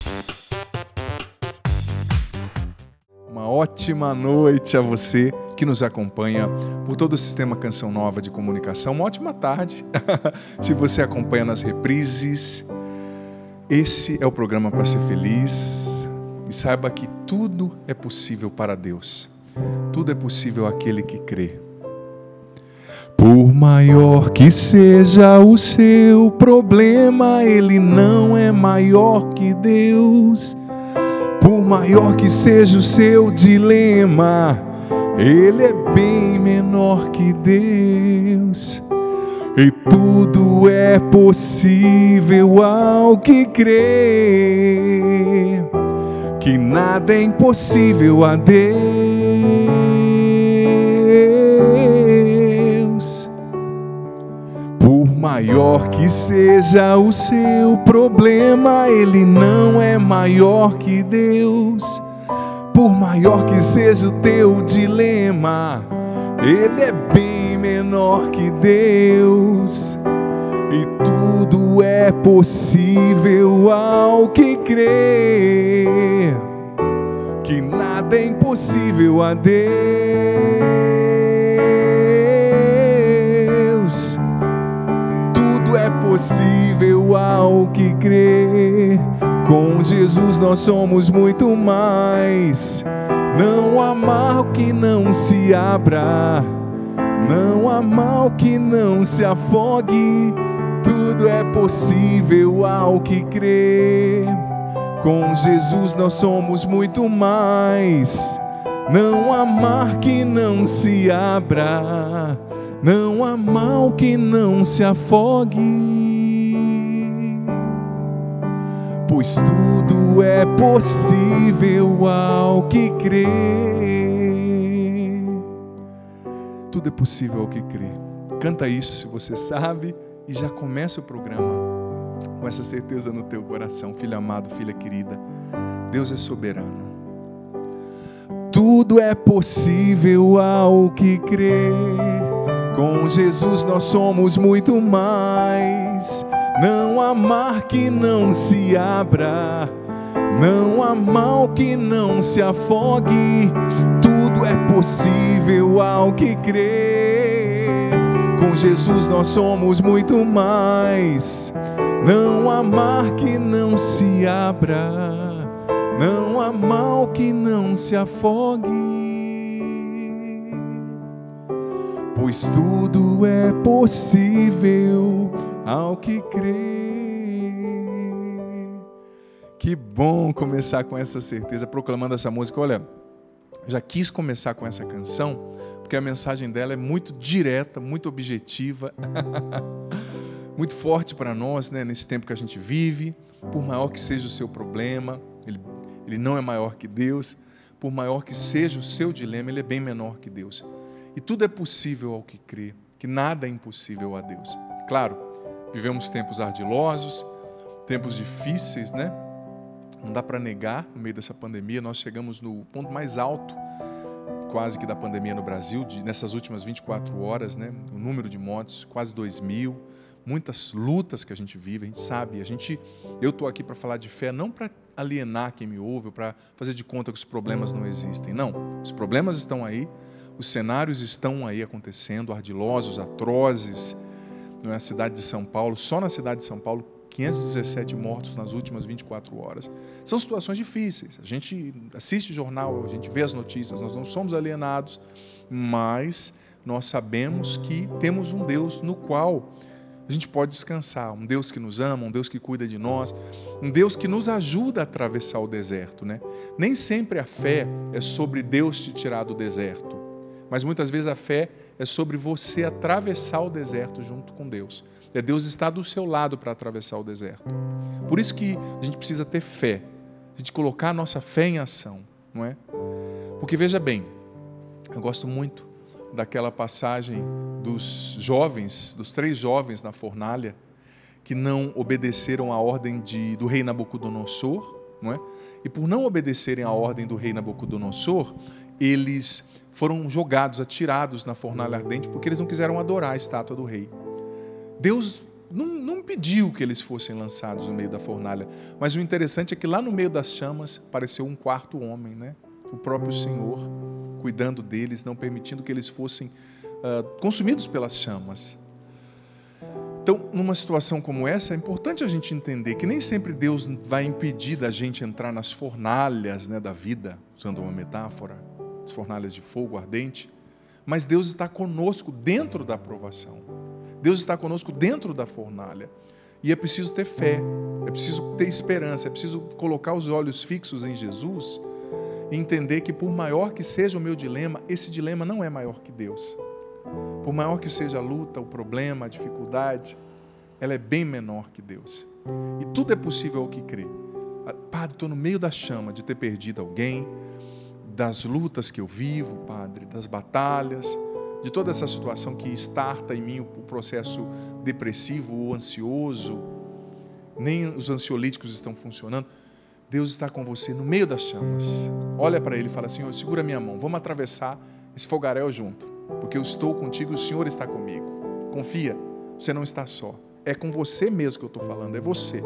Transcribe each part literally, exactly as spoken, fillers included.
Uma ótima noite a você que nos acompanha por todo o sistema Canção Nova de comunicação. Uma ótima tarde se você acompanha nas reprises. Esse é o programa para ser feliz. E saiba que tudo é possível para Deus. Tudo é possível àquele que crê. Por maior que seja o seu problema, ele não é maior que Deus. Por maior que seja o seu dilema, ele é bem menor que Deus. E tudo é possível ao que crê, que nada é impossível a Deus. Por maior que seja o seu problema, ele não é maior que Deus. Por maior que seja o teu dilema, ele é bem menor que Deus. E tudo é possível ao que crê, que nada é impossível a Deus. Tudo é possível ao que crê. Com Jesus nós somos muito mais. Não há mal que não se abra, não há mal que não se afogue. Tudo é possível ao que crê. Com Jesus nós somos muito mais. Não há mar que não se abra, não há mal que não se afogue. Pois tudo é possível ao que crê. Tudo é possível ao que crê. Canta isso se você sabe e já começa o programa com essa certeza no teu coração. Filho amado, filha querida, Deus é soberano. Tudo é possível ao que crê. Com Jesus nós somos muito mais. Não há mar que não se abra, não há mal que não se afogue. Tudo é possível ao que crê. Com Jesus nós somos muito mais. Não há mar que não se abra, não há mal que não se afogue. Pois tudo é possível ao que crê. Que bom começar com essa certeza, proclamando essa música. Olha, já quis começar com essa canção, porque a mensagem dela é muito direta, muito objetiva, muito forte para nós, né, nesse tempo que a gente vive. Por maior que seja o seu problema, ele, ele não é maior que Deus. Por maior que seja o seu dilema, ele é bem menor que Deus. E tudo é possível ao que crê, que nada é impossível a Deus. Claro, vivemos tempos ardilosos, tempos difíceis, né? Não dá para negar, no meio dessa pandemia, nós chegamos no ponto mais alto, quase que da pandemia no Brasil, de, nessas últimas vinte e quatro horas, né? O número de mortes, quase dois mil, muitas lutas que a gente vive, a gente sabe. A gente, eu estou aqui para falar de fé, não para alienar quem me ouve, ou para fazer de conta que os problemas não existem. Não, os problemas estão aí, os cenários estão aí acontecendo, ardilosos, atrozes. Na cidade de São Paulo, só na cidade de São Paulo, quinhentos e dezessete mortos nas últimas vinte e quatro horas. São situações difíceis. A gente assiste jornal, a gente vê as notícias, nós não somos alienados, mas nós sabemos que temos um Deus no qual a gente pode descansar, um Deus que nos ama, um Deus que cuida de nós, um Deus que nos ajuda a atravessar o deserto, né? Nem sempre a fé é sobre Deus te tirar do deserto, mas muitas vezes a fé é sobre você atravessar o deserto junto com Deus. É Deus estar do seu lado para atravessar o deserto. Por isso que a gente precisa ter fé, a gente colocar a nossa fé em ação, não é? Porque veja bem, eu gosto muito daquela passagem dos jovens, dos três jovens na fornalha, que não obedeceram à ordem de, do rei Nabucodonosor, não é? E por não obedecerem à ordem do rei Nabucodonosor, eles foram jogados, atirados na fornalha ardente, porque eles não quiseram adorar a estátua do rei. Deus não, não impediu que eles fossem lançados no meio da fornalha. Mas o interessante é que lá no meio das chamas apareceu um quarto homem, né? O próprio Senhor, cuidando deles, não permitindo que eles fossem uh, consumidos pelas chamas. Então, numa situação como essa, é importante a gente entender que nem sempre Deus vai impedir da gente entrar nas fornalhas, né, da vida, usando uma metáfora, as fornalhas de fogo ardente, mas Deus está conosco dentro da provação. Deus está conosco dentro da fornalha. E é preciso ter fé, é preciso ter esperança, é preciso colocar os olhos fixos em Jesus e entender que, por maior que seja o meu dilema, esse dilema não é maior que Deus. Por maior que seja a luta, o problema, a dificuldade, ela é bem menor que Deus. E tudo é possível ao que crê. Padre, estou no meio da chama de ter perdido alguém, das lutas que eu vivo, Padre, das batalhas, de toda essa situação que starta em mim o processo depressivo ou ansioso, nem os ansiolíticos estão funcionando. Deus está com você no meio das chamas. Olha para Ele e fala: Senhor, segura minha mão, vamos atravessar esse fogaréu junto, porque eu estou contigo e o Senhor está comigo. Confia, você não está só. É com você mesmo que eu estou falando, é você.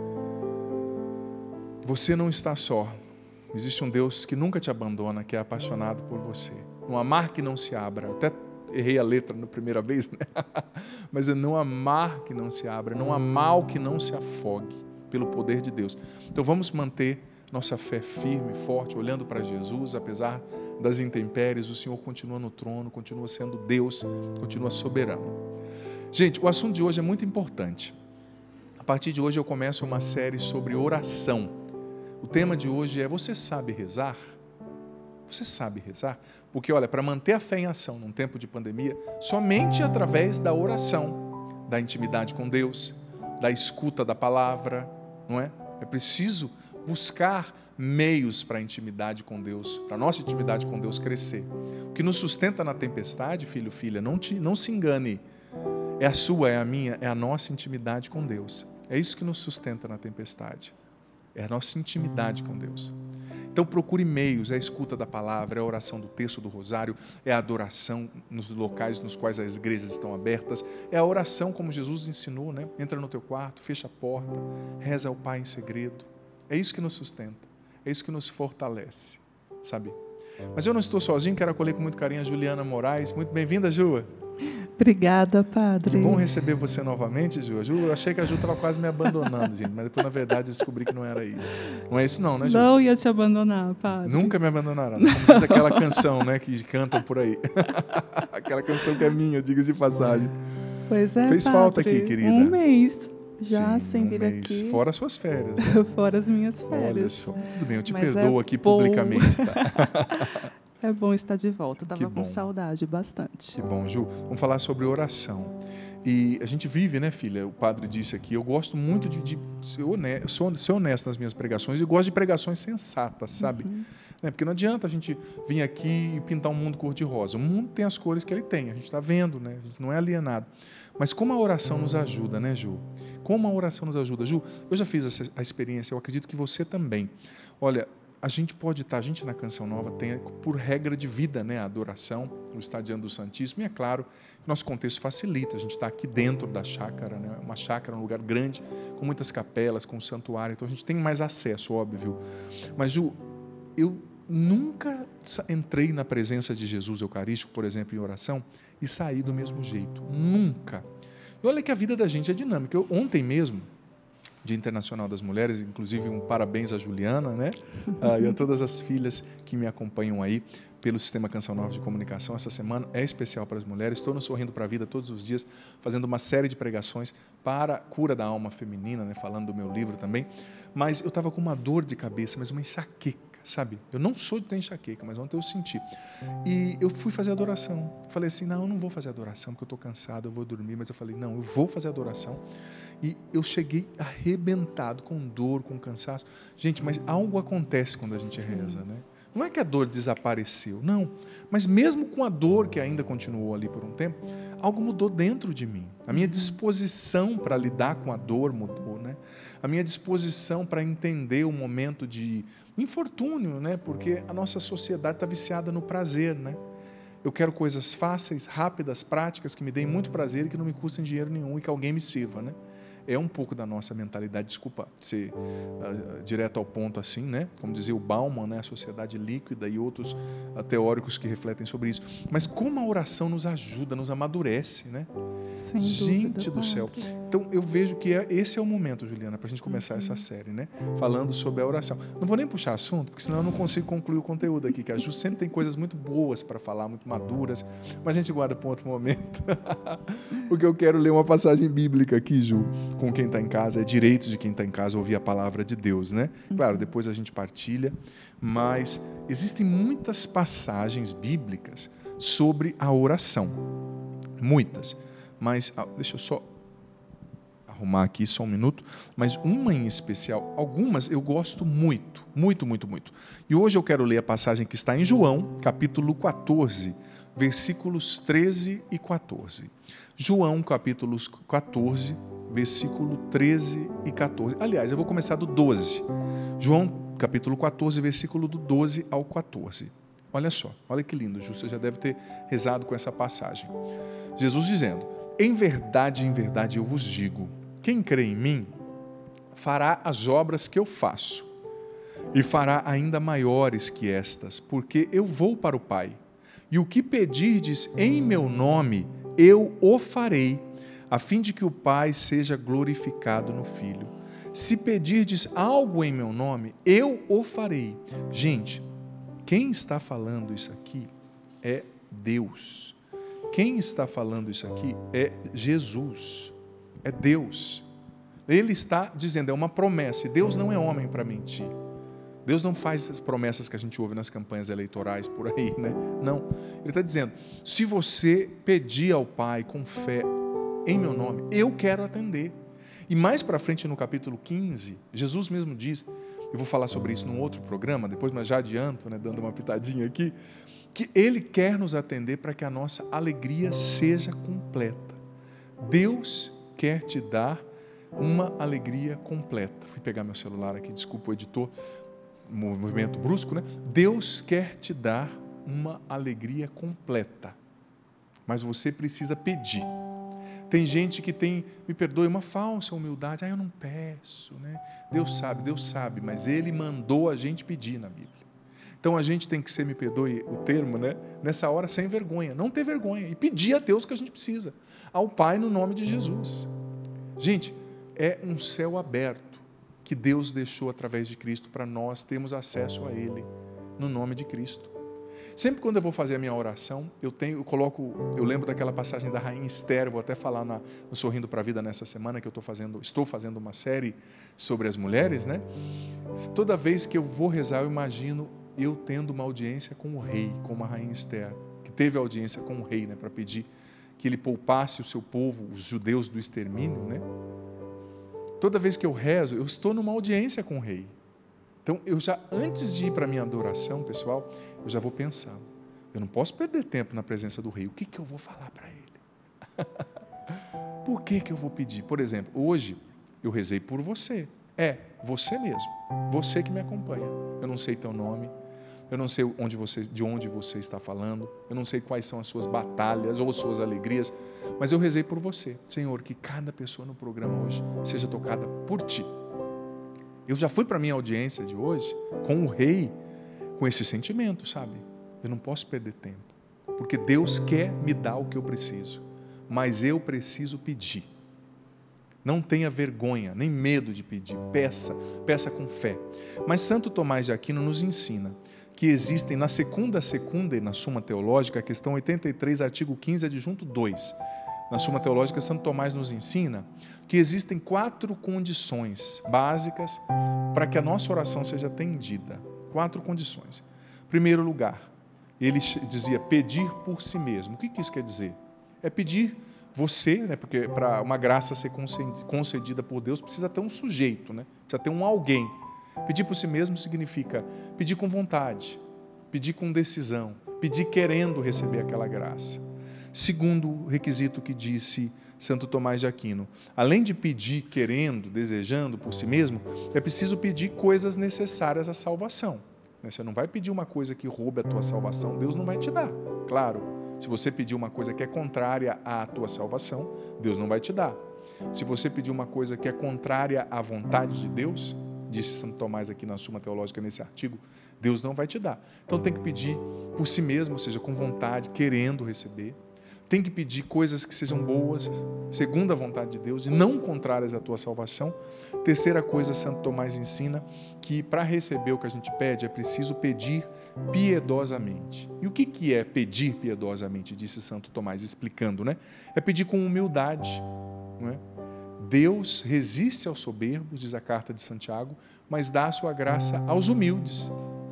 Você não está só. Existe um Deus que nunca te abandona, que é apaixonado por você. Não há mar que não se abra. Até errei a letra na primeira vez, né? Mas é não há mar que não se abra, não há mal que não se afogue pelo poder de Deus. Então vamos manter nossa fé firme, forte, olhando para Jesus, apesar das intempéries. O Senhor continua no trono, continua sendo Deus, continua soberano. Gente, o assunto de hoje é muito importante. A partir de hoje eu começo uma série sobre oração. O tema de hoje é: você sabe rezar? Você sabe rezar? Porque, olha, para manter a fé em ação num tempo de pandemia, somente através da oração, da intimidade com Deus, da escuta da palavra, não é? É preciso buscar meios para a intimidade com Deus, para a nossa intimidade com Deus crescer. O que nos sustenta na tempestade, filho, filha, não, te, não se engane, é a sua, é a minha, é a nossa intimidade com Deus. É isso que nos sustenta na tempestade. É a nossa intimidade com Deus. Então procure meios, é a escuta da palavra, é a oração do texto do rosário, é a adoração nos locais nos quais as igrejas estão abertas, é a oração como Jesus ensinou, né? Entra no teu quarto, fecha a porta, reza ao Pai em segredo. É isso que nos sustenta, é isso que nos fortalece, sabe? Mas eu não estou sozinho, quero acolher com muito carinho a Juliana Moraes. Muito bem-vinda, Ju. Obrigada, Padre. Que bom receber você novamente, Ju. Ju, eu achei que a Ju estava quase me abandonando, gente, mas depois, na verdade, eu descobri que não era isso. Não é isso não, né, Ju? Não ia te abandonar, Padre. Nunca me abandonará. Como diz aquela canção, né, que cantam por aí. Aquela canção que é minha, diga-se de passagem. Pois é, Fez Padre. falta aqui, querida. Um mês já Sim, sem um vir mês. aqui. Fora as suas férias. Né? Fora as minhas férias. Olha só. Tudo bem, eu te Mas perdoo é aqui bom. publicamente, tá? É bom estar de volta. Que Estava bom. com saudade bastante. Que bom, Ju. Vamos falar sobre oração. E a gente vive, né, filha? O padre disse aqui, eu gosto muito de, de ser, honesto, sou, ser honesto nas minhas pregações e gosto de pregações sensatas, sabe? Uhum. Né? Porque não adianta a gente vir aqui e pintar um mundo cor-de-rosa. O mundo tem as cores que ele tem, a gente está vendo, né? A gente não é alienado. Mas como a oração nos ajuda, né, Ju? Como a oração nos ajuda? Ju, eu já fiz essa, a experiência, eu acredito que você também. Olha, a gente pode estar, a gente na Canção Nova tem por regra de vida, né, a adoração, o estar diante do Santíssimo, e é claro, nosso contexto facilita, a gente está aqui dentro da chácara, né, uma chácara, um lugar grande, com muitas capelas, com um santuário, então a gente tem mais acesso, óbvio. Mas, Ju, eu nunca entrei na presença de Jesus Eucarístico, por exemplo, em oração, e saí do mesmo jeito, nunca. E olha que a vida da gente é dinâmica. Eu, ontem mesmo, Dia Internacional das Mulheres, inclusive um parabéns à Juliana, né? Ah, e a todas as filhas que me acompanham aí pelo Sistema Canção Nova de Comunicação. Essa semana é especial para as mulheres. Estou no Sorrindo para a Vida todos os dias, fazendo uma série de pregações para a cura da alma feminina, né? Falando do meu livro também. Mas eu estava com uma dor de cabeça, mas uma enxaqueca, sabe? Eu não sou de ter enxaqueca, mas ontem eu senti. E eu fui fazer adoração. Falei assim, não, eu não vou fazer adoração, porque eu estou cansado, eu vou dormir. Mas eu falei, não, eu vou fazer adoração. E eu cheguei arrebentado, com dor, com cansaço. Gente, mas algo acontece quando a gente reza, né? Não é que a dor desapareceu, não. Mas mesmo com a dor que ainda continuou ali por um tempo, algo mudou dentro de mim. A minha disposição para lidar com a dor mudou, né? A minha disposição para entender o momento de infortúnio, né? Porque a nossa sociedade está viciada no prazer, né? Eu quero coisas fáceis, rápidas, práticas, que me deem muito prazer e que não me custem dinheiro nenhum e que alguém me sirva, né? é um pouco da nossa mentalidade, desculpa ser uh, direto ao ponto assim, né? Como dizia o Bauman, né? A sociedade líquida e outros uh, teóricos que refletem sobre isso. Mas como a oração nos ajuda, nos amadurece, né? Sem Gente dúvida, do céu. padre. Então eu vejo que é, esse é o momento, Juliana, para a gente começar Uhum. essa série, né? Falando sobre a oração. Não vou nem puxar assunto, porque senão eu não consigo concluir o conteúdo aqui, que a Ju sempre tem coisas muito boas para falar, muito maduras, mas a gente guarda para um outro momento. Porque eu quero ler uma passagem bíblica aqui, Ju, com quem está em casa. É direito de quem está em casa ouvir a palavra de Deus, né? Claro, depois a gente partilha, mas existem muitas passagens bíblicas sobre a oração. Muitas. Mas, ah, deixa eu só arrumar aqui só um minuto, mas uma em especial, algumas eu gosto muito, muito, muito, muito. E hoje eu quero ler a passagem que está em João, capítulo quatorze, versículos treze e quatorze. João, capítulo quatorze, versículo treze e quatorze. Aliás, eu vou começar do doze. João, capítulo quatorze, versículo do doze ao quatorze. Olha só, olha que lindo, Ju, você já deve ter rezado com essa passagem. Jesus dizendo: em verdade, em verdade eu vos digo, quem crê em mim fará as obras que eu faço, e fará ainda maiores que estas, porque eu vou para o Pai. E o que pedirdes em meu nome, eu o farei, a fim de que o Pai seja glorificado no Filho. Se pedirdes algo em meu nome, eu o farei. Gente, quem está falando isso aqui é Deus. Quem está falando isso aqui é Jesus. É Deus. Ele está dizendo, é uma promessa. E Deus não é homem para mentir. Deus não faz as promessas que a gente ouve nas campanhas eleitorais por aí, né? Não. Ele está dizendo, se você pedir ao Pai com fé em meu nome, eu quero atender. E mais para frente no capítulo quinze, Jesus mesmo diz, eu vou falar sobre isso num outro programa depois, mas já adianto, né, dando uma pitadinha aqui, que Ele quer nos atender para que a nossa alegria seja completa. Deus quer te dar uma alegria completa. Fui pegar meu celular aqui, desculpa o editor, movimento brusco, né? Deus quer te dar uma alegria completa, mas você precisa pedir. Tem gente que tem, me perdoe, uma falsa humildade. Ah, eu não peço, né? Deus sabe, Deus sabe, mas Ele mandou a gente pedir na Bíblia. Então a gente tem que ser, me perdoe o termo, né? Nessa hora, sem vergonha, não ter vergonha e pedir a Deus o que a gente precisa, ao Pai no nome de Jesus. Gente, é um céu aberto que Deus deixou através de Cristo para nós termos acesso a Ele no nome de Cristo. Sempre quando eu vou fazer a minha oração, eu tenho, eu coloco, eu lembro daquela passagem da rainha Esther, vou até falar na, no Sorrindo para a Vida nessa semana, que eu estou fazendo, estou fazendo uma série sobre as mulheres, né? Toda vez que eu vou rezar, eu imagino eu tendo uma audiência com o rei, como a rainha Esther, que teve audiência com o rei, né, para pedir que ele poupasse o seu povo, os judeus, do extermínio, né? Toda vez que eu rezo, eu estou numa audiência com o rei. Então, eu já, antes de ir para a minha adoração, pessoal, eu já vou pensando. Eu não posso perder tempo na presença do rei. O que, que eu vou falar para ele? Por que, que eu vou pedir? Por exemplo, hoje eu rezei por você. É, você mesmo. Você que me acompanha. Eu não sei teu nome. Eu não sei onde você, de onde você está falando. Eu não sei quais são as suas batalhas ou suas alegrias. Mas eu rezei por você. Senhor, que cada pessoa no programa hoje seja tocada por Ti. Eu já fui para a minha audiência de hoje com o rei, com esse sentimento, sabe? Eu não posso perder tempo, porque Deus quer me dar o que eu preciso, mas eu preciso pedir. Não tenha vergonha, nem medo de pedir, peça, peça com fé. Mas Santo Tomás de Aquino nos ensina que existem na segunda secunda e na Suma Teológica, a questão oitenta e três, artigo quinze, adjunto dois, na Suma Teológica, Santo Tomás nos ensina que existem quatro condições básicas para que a nossa oração seja atendida. Quatro condições. Primeiro lugar, ele dizia pedir por si mesmo. O que isso quer dizer? É pedir você, né, porque para uma graça ser concedida por Deus precisa ter um sujeito, né, precisa ter um alguém. Pedir por si mesmo significa pedir com vontade, pedir com decisão, pedir querendo receber aquela graça. Segundo requisito que disse Santo Tomás de Aquino, além de pedir querendo, desejando por si mesmo, é preciso pedir coisas necessárias à salvação. Você não vai pedir uma coisa que roube a tua salvação, Deus não vai te dar. Claro, se você pedir uma coisa que é contrária à tua salvação, Deus não vai te dar. Se você pedir uma coisa que é contrária à vontade de Deus, disse Santo Tomás aqui na Suma Teológica, nesse artigo, Deus não vai te dar. Então tem que pedir por si mesmo, ou seja, com vontade, querendo receber. Tem que pedir coisas que sejam boas, segundo a vontade de Deus, e não contrárias à tua salvação. Terceira coisa, Santo Tomás ensina que para receber o que a gente pede, é preciso pedir piedosamente. E o que que é pedir piedosamente, disse Santo Tomás, explicando, né? É pedir com humildade, não é? Deus resiste aos soberbos, diz a carta de Santiago, mas dá a sua graça aos humildes.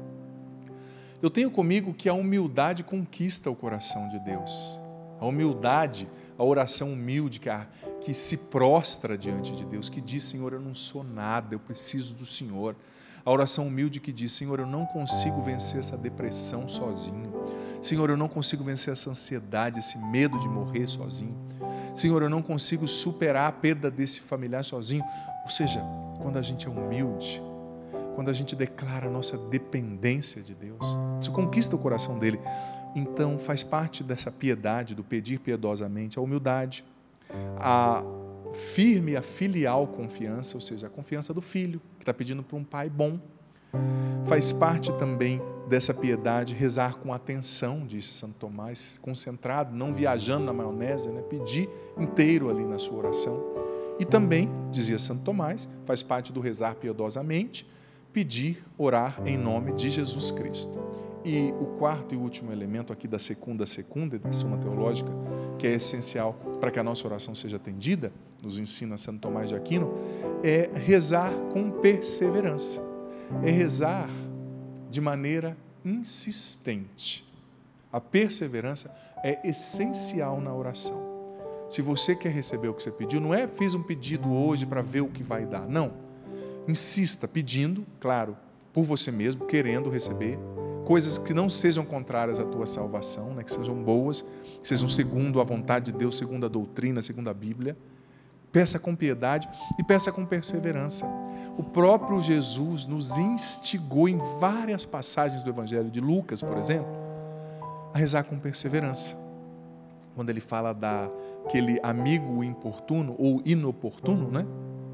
Eu tenho comigo que a humildade conquista o coração de Deus. A humildade, a oração humilde que, a, que se prostra diante de Deus, que diz, Senhor, eu não sou nada, eu preciso do Senhor. A oração humilde que diz, Senhor, eu não consigo vencer essa depressão sozinho. Senhor, eu não consigo vencer essa ansiedade, esse medo de morrer sozinho. Senhor, eu não consigo superar a perda desse familiar sozinho. Ou seja, quando a gente é humilde, quando a gente declara a nossa dependência de Deus, isso conquista o coração dele. Então, faz parte dessa piedade, do pedir piedosamente, a humildade, a firme, a filial confiança, ou seja, a confiança do filho, que está pedindo para um pai bom. Faz parte também dessa piedade rezar com atenção, disse Santo Tomás, concentrado, não viajando na maionese, né? Pedir inteiro ali na sua oração. E também, dizia Santo Tomás, faz parte do rezar piedosamente, pedir, orar em nome de Jesus Cristo. E o quarto e último elemento aqui da segunda segunda, da Suma Teológica, que é essencial para que a nossa oração seja atendida, nos ensina Santo Tomás de Aquino, é rezar com perseverança. É rezar de maneira insistente. A perseverança é essencial na oração. Se você quer receber o que você pediu, não é fiz um pedido hoje para ver o que vai dar. Não. Insista pedindo, claro, por você mesmo, querendo receber, coisas que não sejam contrárias à tua salvação, né? Que sejam boas, que sejam segundo a vontade de Deus, segundo a doutrina, segundo a Bíblia. Peça com piedade e peça com perseverança. O próprio Jesus nos instigou em várias passagens do Evangelho de Lucas, por exemplo, a rezar com perseverança. Quando ele fala daquele amigo importuno ou inoportuno, né?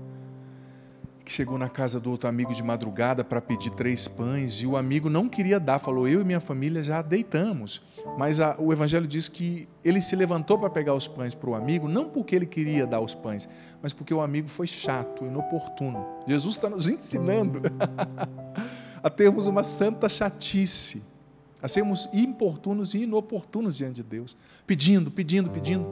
Que chegou na casa do outro amigo de madrugada para pedir três pães e o amigo não queria dar, falou, eu e minha família já deitamos. Mas a, o Evangelho diz que ele se levantou para pegar os pães para o amigo, não porque ele queria dar os pães, mas porque o amigo foi chato, inoportuno. Jesus está nos ensinando a termos uma santa chatice, a sermos importunos e inoportunos diante de Deus, pedindo, pedindo, pedindo.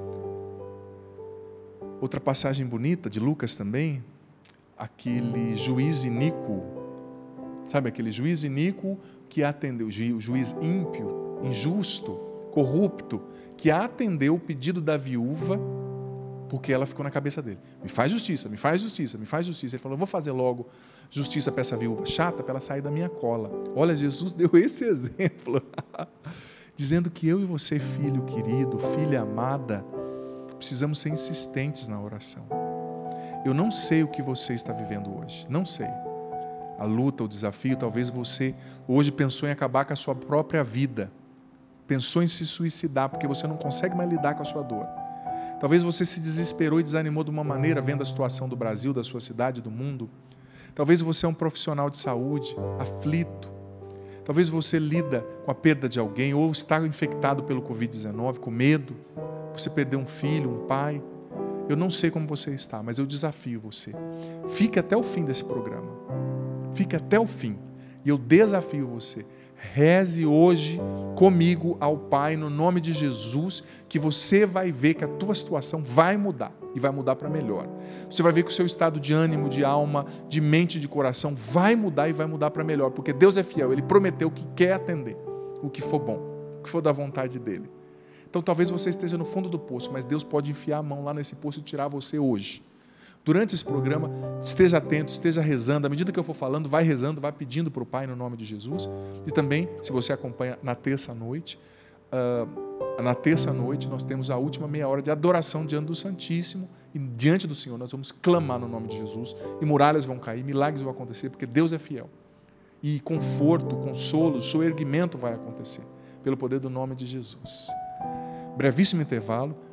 Outra passagem bonita de Lucas também, aquele juiz iníquo, sabe aquele juiz iníquo que atendeu, o juiz ímpio, injusto, corrupto, que atendeu o pedido da viúva, porque ela ficou na cabeça dele, me faz justiça, me faz justiça, me faz justiça. Ele falou, eu vou fazer logo justiça para essa viúva, chata, para ela sair da minha cola. Olha, Jesus deu esse exemplo, dizendo que eu e você, filho querido, filha amada, precisamos ser insistentes na oração. Eu não sei o que você está vivendo hoje, não sei. A luta, o desafio, talvez você hoje pensou em acabar com a sua própria vida, pensou em se suicidar porque você não consegue mais lidar com a sua dor. Talvez você se desesperou e desanimou de uma maneira vendo a situação do Brasil, da sua cidade, do mundo. Talvez você é um profissional de saúde, aflito. Talvez você lida com a perda de alguém ou está infectado pelo covid dezenove, com medo. Você perdeu um filho, um pai. Eu não sei como você está, mas eu desafio você. Fique até o fim desse programa. Fique até o fim. E eu desafio você. Reze hoje comigo ao Pai, no nome de Jesus, que você vai ver que a tua situação vai mudar. E vai mudar para melhor. Você vai ver que o seu estado de ânimo, de alma, de mente, de coração vai mudar e vai mudar para melhor. Porque Deus é fiel. Ele prometeu que quer atender o que for bom, o que for da vontade dEle. Então talvez você esteja no fundo do poço, mas Deus pode enfiar a mão lá nesse poço e tirar você hoje. Durante esse programa, esteja atento, esteja rezando. À medida que eu for falando, vai rezando, vai pedindo para o Pai no nome de Jesus. E também, se você acompanha na terça-noite, uh, na terça-noite nós temos a última meia hora de adoração diante do Santíssimo. E diante do Senhor nós vamos clamar no nome de Jesus. E muralhas vão cair, milagres vão acontecer, porque Deus é fiel. E conforto, consolo, soerguimento vai acontecer, pelo poder do nome de Jesus. Brevíssimo intervalo,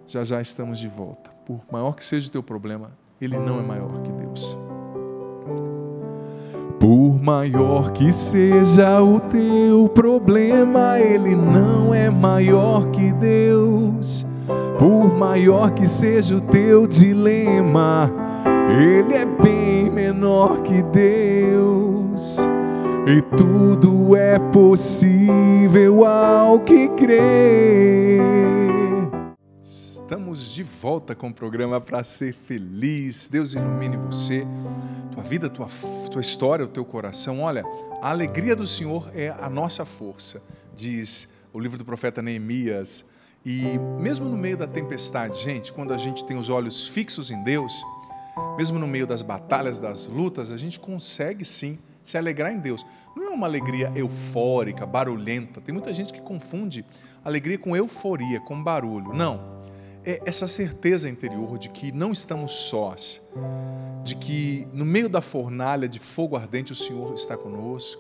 Já já estamos de volta. Por maior que seja o teu problema, ele não é maior que Deus. Por maior que seja o teu problema, ele não é maior que Deus. Por maior que seja o teu dilema, ele é bem menor que Deus. E tudo é possível ao que crê. Estamos de volta com o programa Para Ser Feliz. Deus ilumine você, tua vida, tua, tua história, o teu coração. Olha, a alegria do Senhor é a nossa força, diz o livro do profeta Neemias. E mesmo no meio da tempestade, gente, quando a gente tem os olhos fixos em Deus, mesmo no meio das batalhas, das lutas, a gente consegue sim se alegrar em Deus. Não é uma alegria eufórica, barulhenta. Tem muita gente que confunde alegria com euforia, com barulho. Não. É essa certeza interior de que não estamos sós, de que no meio da fornalha de fogo ardente o Senhor está conosco,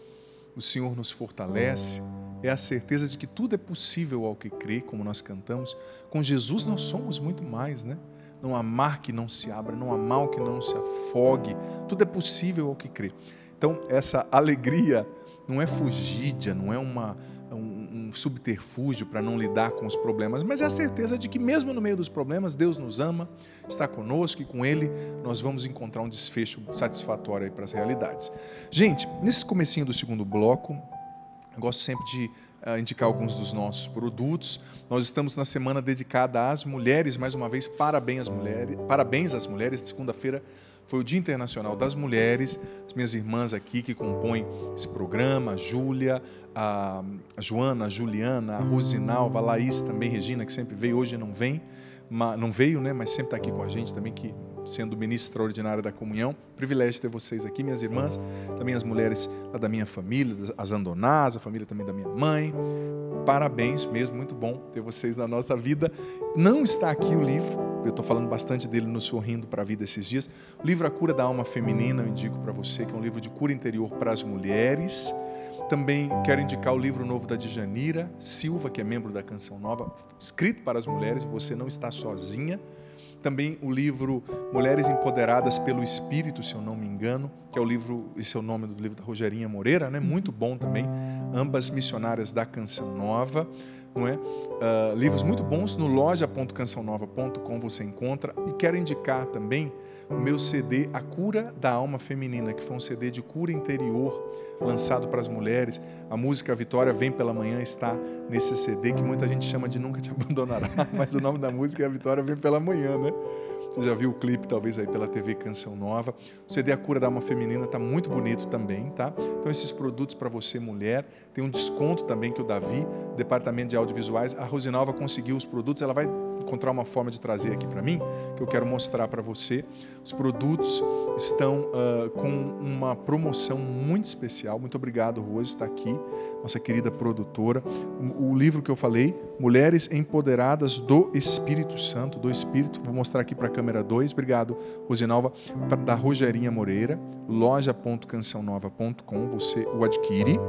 o Senhor nos fortalece. É a certeza de que tudo é possível ao que crê, como nós cantamos. Com Jesus nós somos muito mais, né? Não há mar que não se abra, não há mal que não se afogue. Tudo é possível ao que crê. Então, essa alegria não é fugídia, não é uma, um, um subterfúgio para não lidar com os problemas, mas é a certeza de que mesmo no meio dos problemas, Deus nos ama, está conosco e com Ele nós vamos encontrar um desfecho satisfatório aí para as realidades. Gente, nesse comecinho do segundo bloco, eu gosto sempre de uh, indicar alguns dos nossos produtos. Nós estamos na semana dedicada às mulheres. Mais uma vez, parabéns às mulheres. Parabéns às mulheres. Segunda-feira foi o Dia Internacional das Mulheres. As minhas irmãs aqui que compõem esse programa, a Júlia, a, a Joana, a Juliana, a Rosinalva, a Laís também, Regina, que sempre veio, hoje não vem, mas, não veio, né? Mas sempre está aqui com a gente também, que sendo ministra extraordinária da comunhão. Privilégio ter vocês aqui, minhas irmãs, também as mulheres lá da minha família, as Andonás, a família também da minha mãe. Parabéns mesmo, muito bom ter vocês na nossa vida. Não está aqui o livro, eu estou falando bastante dele no Sorrindo para a Vida esses dias. O livro A Cura da Alma Feminina, eu indico para você, que é um livro de cura interior para as mulheres. Também quero indicar o livro novo da Djanira Silva, que é membro da Canção Nova, escrito para as mulheres, você não está sozinha. Também o livro Mulheres Empoderadas pelo Espírito, se eu não me engano, que é o livro, esse é o nome do livro da Rogerinha Moreira, né? Muito bom também, ambas missionárias da Canção Nova, não é? Uh, livros muito bons no loja ponto canção nova ponto com você encontra. E quero indicar também o meu C D A Cura da Alma Feminina, que foi um C D de cura interior lançado para as mulheres. A música Vitória Vem Pela Manhã está nesse C D, que muita gente chama de Nunca Te Abandonará, mas o nome da música é A Vitória Vem Pela Manhã, né? Você já viu o clipe, talvez, aí pela T V Canção Nova. O C D A Cura da Alma Feminina está muito bonito também, tá? Então, esses produtos para você, mulher, tem um desconto também que o Davi, Departamento de Audiovisuais, a Rosinalva conseguiu os produtos, ela vai encontrar uma forma de trazer aqui para mim, que eu quero mostrar para você. Os produtos estão uh, com uma promoção muito especial. Muito obrigado, Rose, está aqui, nossa querida produtora. O, o livro que eu falei, Mulheres Empoderadas do Espírito Santo, do Espírito, vou mostrar aqui para a câmera dois. Obrigado, Rosinalva, da Rogerinha Moreira, loja ponto canção nova ponto com, você o adquire.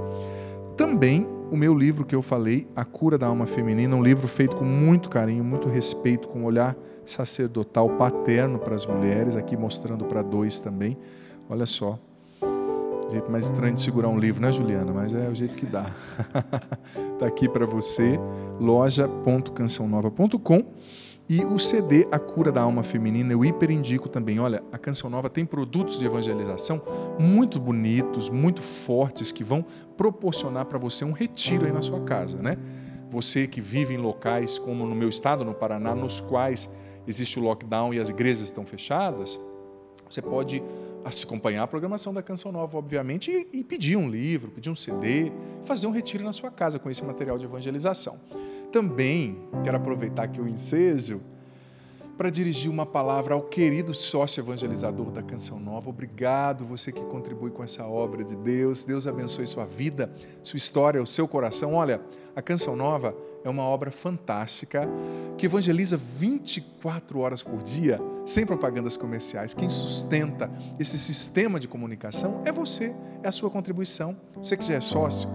Também o meu livro que eu falei, A Cura da Alma Feminina, um livro feito com muito carinho, muito respeito, com um olhar sacerdotal, paterno para as mulheres, aqui mostrando para dois também. Olha só, jeito mais estranho de segurar um livro, né, Juliana? Mas é o jeito que dá. Está aqui para você, loja ponto canção nova ponto com. E o C D A Cura da Alma Feminina, eu hiper indico também. Olha, a Canção Nova tem produtos de evangelização muito bonitos, muito fortes, que vão proporcionar para você um retiro aí na sua casa, né? Você que vive em locais como no meu estado, no Paraná, nos quais existe o lockdown e as igrejas estão fechadas, você pode acompanhar a programação da Canção Nova, obviamente, e, e pedir um livro, pedir um C D, fazer um retiro na sua casa com esse material de evangelização. Também quero aproveitar aqui o ensejo para dirigir uma palavra ao querido sócio evangelizador da Canção Nova. Obrigado, você que contribui com essa obra de Deus. Deus abençoe sua vida, sua história, o seu coração. Olha, a Canção Nova é uma obra fantástica que evangeliza vinte e quatro horas por dia, sem propagandas comerciais. Quem sustenta esse sistema de comunicação é você, é a sua contribuição. Você que já é sócio,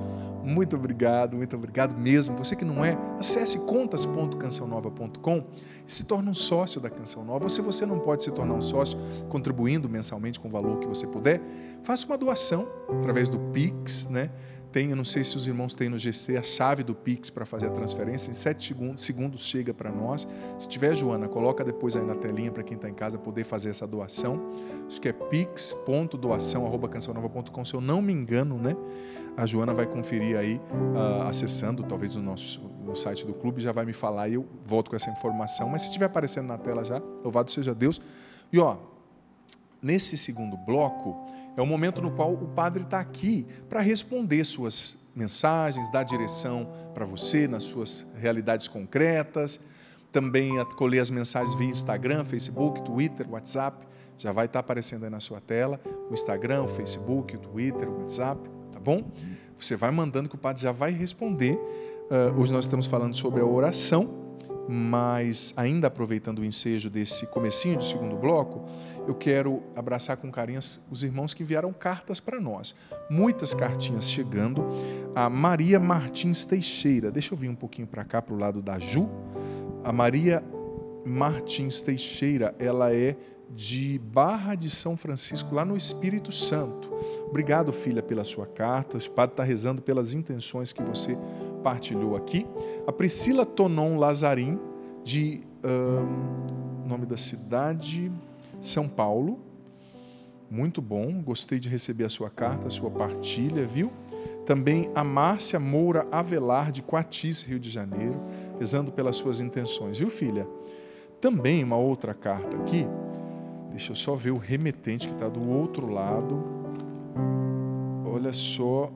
Muito obrigado, muito obrigado mesmo. Você que não é, acesse contas ponto canção nova ponto com e se torne um sócio da Canção Nova. Ou se você não pode se tornar um sócio contribuindo mensalmente com o valor que você puder, faça uma doação através do Pix, né? Tem, eu não sei se os irmãos têm no G C a chave do Pix para fazer a transferência. Em sete segundos, segundos chega para nós. Se tiver, Joana, coloca depois aí na telinha para quem está em casa poder fazer essa doação. Acho que é pix ponto doação arroba canção nova ponto com, se eu não me engano, né? A Joana vai conferir aí, uh, acessando talvez o nosso o site do clube, já vai me falar e eu volto com essa informação. Mas se estiver aparecendo na tela já, louvado seja Deus. E ó, nesse segundo bloco, é o momento no qual o padre está aqui para responder suas mensagens, dar direção para você nas suas realidades concretas, também acolher as mensagens via Instagram, Facebook, Twitter, WhatsApp, já vai estar aparecendo aí na sua tela, o Instagram, o Facebook, o Twitter, o WhatsApp, tá bom? Você vai mandando que o padre já vai responder. Uh, hoje nós estamos falando sobre a oração, mas ainda aproveitando o ensejo desse comecinho do segundo bloco, eu quero abraçar com carinho os irmãos que enviaram cartas para nós. Muitas cartinhas chegando. A Maria Martins Teixeira, deixa eu vir um pouquinho para cá, para o lado da Ju. A Maria Martins Teixeira, ela é de Barra de São Francisco, lá no Espírito Santo. Obrigado, filha, pela sua carta. O padre está rezando pelas intenções que você partilhou aqui. A Priscila Tonon Lazarim, de um, nome da cidade, São Paulo. Muito bom, gostei de receber a sua carta, a sua partilha, viu? Também a Márcia Moura Avelar, de Coatis, Rio de Janeiro, rezando pelas suas intenções, viu, filha? Também uma outra carta aqui, deixa eu só ver o remetente que está do outro lado. Olha só,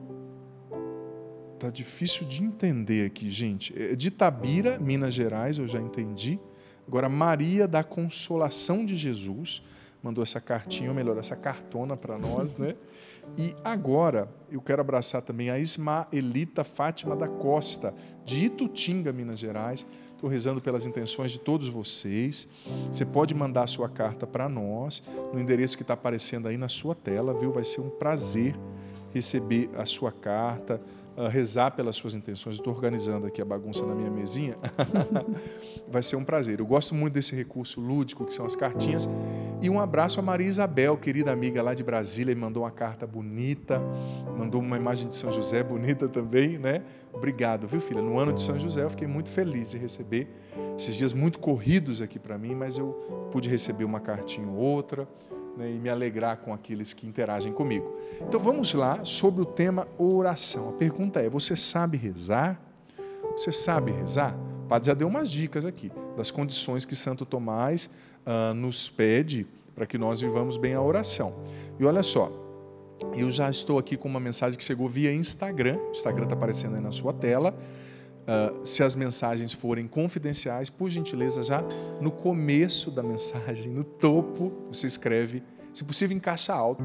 tá difícil de entender aqui, gente. É de Itabira, Minas Gerais, eu já entendi. Agora, Maria da Consolação de Jesus mandou essa cartinha, ou melhor, essa cartona para nós, né? E agora, eu quero abraçar também a Ismaelita Fátima da Costa, de Itutinga, Minas Gerais. Estou rezando pelas intenções de todos vocês. Você pode mandar a sua carta para nós, no endereço que está aparecendo aí na sua tela, viu? Vai ser um prazer receber a sua carta, Uh, rezar pelas suas intenções. Estou organizando aqui a bagunça na minha mesinha. Vai ser um prazer. Eu gosto muito desse recurso lúdico que são as cartinhas. E um abraço a Maria Isabel, querida amiga lá de Brasília, e mandou uma carta bonita, mandou uma imagem de São José bonita também, né? Obrigado, viu, filha? No ano de São José eu fiquei muito feliz de receber esses dias muito corridos aqui para mim, mas eu pude receber uma cartinha ou outra, né, e me alegrar com aqueles que interagem comigo. Então vamos lá sobre o tema oração. A pergunta é, você sabe rezar? Você sabe rezar? O padre já deu umas dicas aqui, das condições que Santo Tomás uh, nos pede para que nós vivamos bem a oração. E olha só, eu já estou aqui com uma mensagem que chegou via Instagram, o Instagram está aparecendo aí na sua tela. Uh, se as mensagens forem confidenciais, por gentileza, já no começo da mensagem, no topo, você escreve, se possível em caixa alta,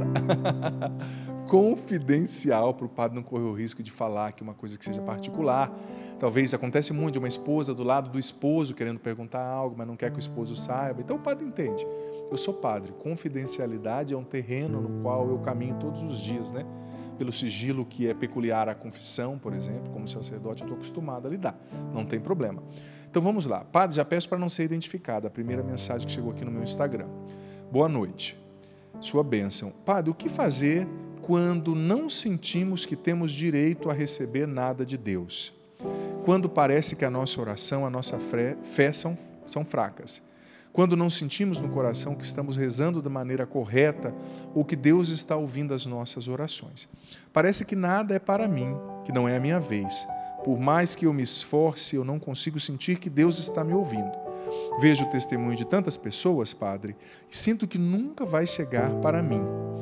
confidencial, para o padre não correr o risco de falar que uma coisa que seja particular. Talvez acontece muito de uma esposa do lado do esposo querendo perguntar algo, mas não quer que o esposo saiba. Então o padre entende. Eu sou padre, confidencialidade é um terreno no qual eu caminho todos os dias, né? Pelo sigilo que é peculiar à confissão, por exemplo, como sacerdote, eu estou acostumado a lidar, não tem problema. Então vamos lá. Padre, já peço para não ser identificada, a primeira mensagem que chegou aqui no meu Instagram. Boa noite, sua bênção. Padre, o que fazer quando não sentimos que temos direito a receber nada de Deus? Quando parece que a nossa oração, a nossa fé, fé são, são fracas? Quando não sentimos no coração que estamos rezando da maneira correta ou que Deus está ouvindo as nossas orações. Parece que nada é para mim, que não é a minha vez. Por mais que eu me esforce, eu não consigo sentir que Deus está me ouvindo. Vejo o testemunho de tantas pessoas, Padre, e sinto que nunca vai chegar para mim.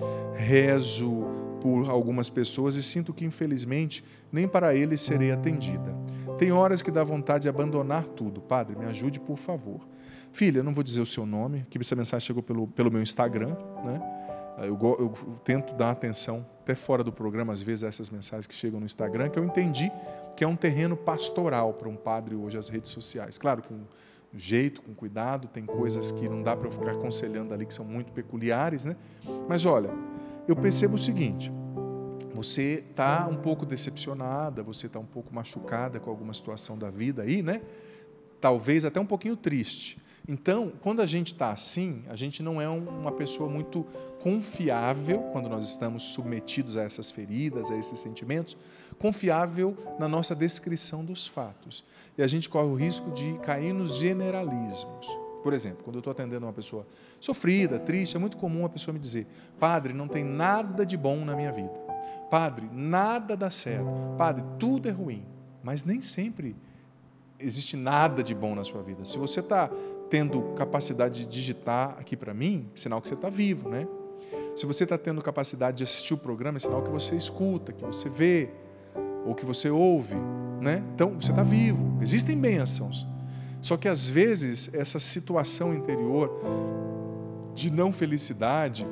Rezo por algumas pessoas e sinto que, infelizmente, nem para eles serei atendida. Tem horas que dá vontade de abandonar tudo. Padre, me ajude, por favor. Filha, eu não vou dizer o seu nome, que essa mensagem chegou pelo, pelo meu Instagram, né? Eu, eu, eu tento dar atenção, até fora do programa, às vezes, a essas mensagens que chegam no Instagram, que eu entendi que é um terreno pastoral para um padre hoje, as redes sociais. Claro, com jeito, com cuidado, tem coisas que não dá para eu ficar aconselhando ali, que são muito peculiares, né? Mas olha, eu percebo o seguinte, você está um pouco decepcionada, você está um pouco machucada com alguma situação da vida aí, né? Talvez até um pouquinho triste. Então, quando a gente está assim, a gente não é uma pessoa muito confiável, quando nós estamos submetidos a essas feridas, a esses sentimentos, confiável na nossa descrição dos fatos. E a gente corre o risco de cair nos generalismos. Por exemplo, quando eu estou atendendo uma pessoa sofrida, triste, é muito comum uma pessoa me dizer: padre, não tem nada de bom na minha vida. Padre, nada dá certo. Padre, tudo é ruim. Mas nem sempre existe nada de bom na sua vida. Se você está tendo capacidade de digitar aqui para mim, sinal que você está vivo, né? Se você está tendo capacidade de assistir o programa, é sinal que você escuta, que você vê, ou que você ouve, né? Então, você está vivo. Existem bênçãos. Só que, às vezes, essa situação interior de não felicidade,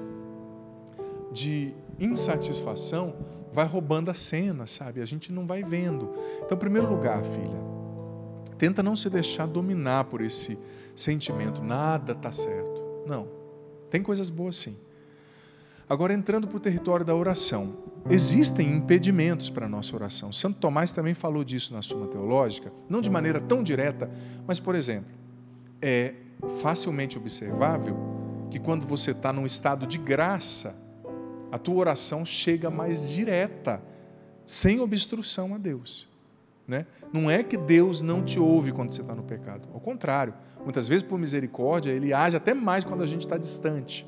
de insatisfação, vai roubando a cena, sabe? A gente não vai vendo. Então, em primeiro lugar, filha, tenta não se deixar dominar por esse sentimento. Nada está certo. Não. Tem coisas boas, sim. Agora, entrando para o território da oração. Existem impedimentos para a nossa oração. Santo Tomás também falou disso na Suma Teológica, não de maneira tão direta, mas, por exemplo, é facilmente observável que quando você está num estado de graça, a tua oração chega mais direta, sem obstrução a Deus. Né? Não é que Deus não te ouve quando você está no pecado. Ao contrário, muitas vezes, por misericórdia, Ele age até mais quando a gente está distante.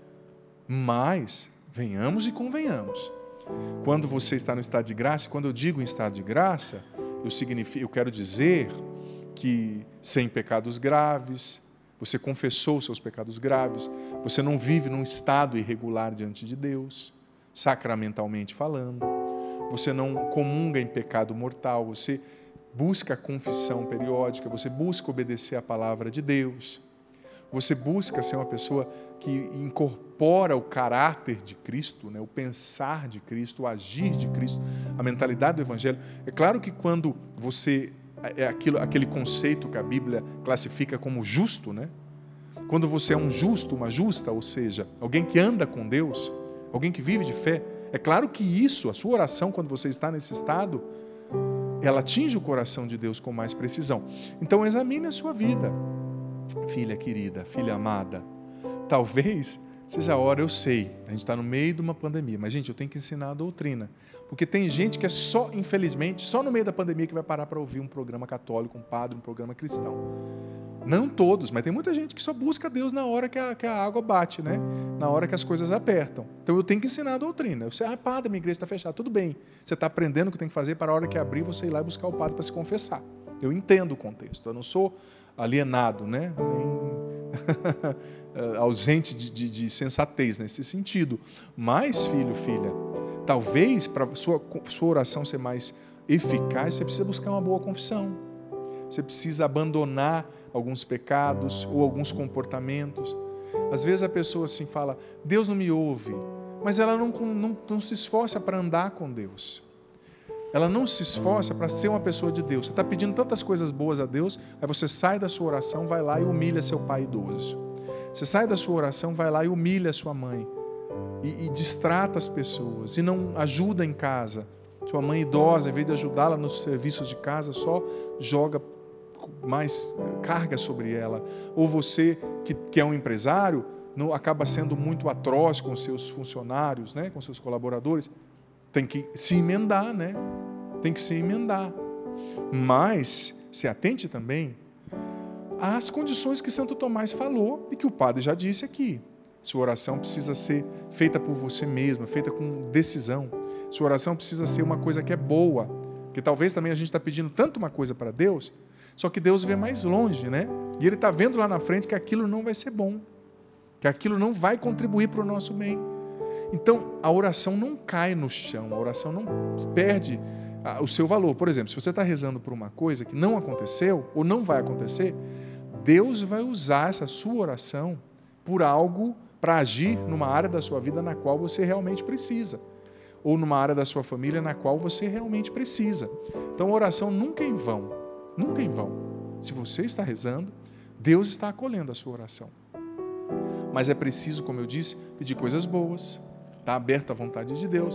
Mas, venhamos e convenhamos, quando você está no estado de graça, quando eu digo em estado de graça, eu, significo, eu quero dizer que sem pecados graves, você confessou os seus pecados graves, você não vive num estado irregular diante de Deus, sacramentalmente falando, você não comunga em pecado mortal, você busca a confissão periódica, você busca obedecer à palavra de Deus, você busca ser uma pessoa que incorpora o caráter de Cristo, né, o pensar de Cristo, o agir de Cristo, a mentalidade do Evangelho. É claro que quando você... é aquilo, aquele conceito que a Bíblia classifica como justo, né? Quando você é um justo, uma justa, ou seja, alguém que anda com Deus, alguém que vive de fé, é claro que isso, a sua oração, quando você está nesse estado, ela atinge o coração de Deus com mais precisão. Então, examine a sua vida. Filha querida, filha amada, talvez seja a hora, eu sei, a gente está no meio de uma pandemia, mas, gente, eu tenho que ensinar a doutrina, porque tem gente que é só, infelizmente, só no meio da pandemia que vai parar para ouvir um programa católico, um padre, um programa cristão. Não todos, mas tem muita gente que só busca Deus na hora que a, que a água bate, né? Na hora que as coisas apertam. Então, eu tenho que ensinar a doutrina. Eu sei, ah, padre, minha igreja está fechada. Tudo bem, você está aprendendo o que tem que fazer para a hora que abrir, você ir lá e buscar o padre para se confessar. Eu entendo o contexto, eu não sou alienado, né? Nem ausente de, de, de sensatez nesse sentido. Mas, filho, filha, talvez para a sua, sua oração ser mais eficaz, você precisa buscar uma boa confissão. Você precisa abandonar alguns pecados ou alguns comportamentos. Às vezes a pessoa assim fala, Deus não me ouve, mas ela não, não, não se esforça para andar com Deus. Ela não se esforça para ser uma pessoa de Deus. Você está pedindo tantas coisas boas a Deus, aí você sai da sua oração, vai lá e humilha seu pai idoso. Você sai da sua oração, vai lá e humilha sua mãe. E, e distrata as pessoas. E não ajuda em casa. Sua mãe idosa, em vez de ajudá-la nos serviços de casa, só joga mais carga sobre ela. Ou você, que, que é um empresário, não, acaba sendo muito atroz com seus funcionários, né, com seus colaboradores. Tem que se emendar, né? Tem que se emendar. Mas se atente também às condições que Santo Tomás falou e que o padre já disse aqui. Sua oração precisa ser feita por você mesma, feita com decisão. Sua oração precisa ser uma coisa que é boa, que talvez também a gente está pedindo tanto uma coisa para Deus, só que Deus vê mais longe, né? E Ele está vendo lá na frente que aquilo não vai ser bom, que aquilo não vai contribuir para o nosso bem. Então, a oração não cai no chão, a oração não perde o seu valor. Por exemplo, se você está rezando por uma coisa que não aconteceu ou não vai acontecer, Deus vai usar essa sua oração por algo para agir numa área da sua vida na qual você realmente precisa, ou numa área da sua família na qual você realmente precisa. Então, a oração nunca é em vão, nunca é em vão. Se você está rezando, Deus está acolhendo a sua oração. Mas é preciso, como eu disse, pedir coisas boas, estar aberto à vontade de Deus,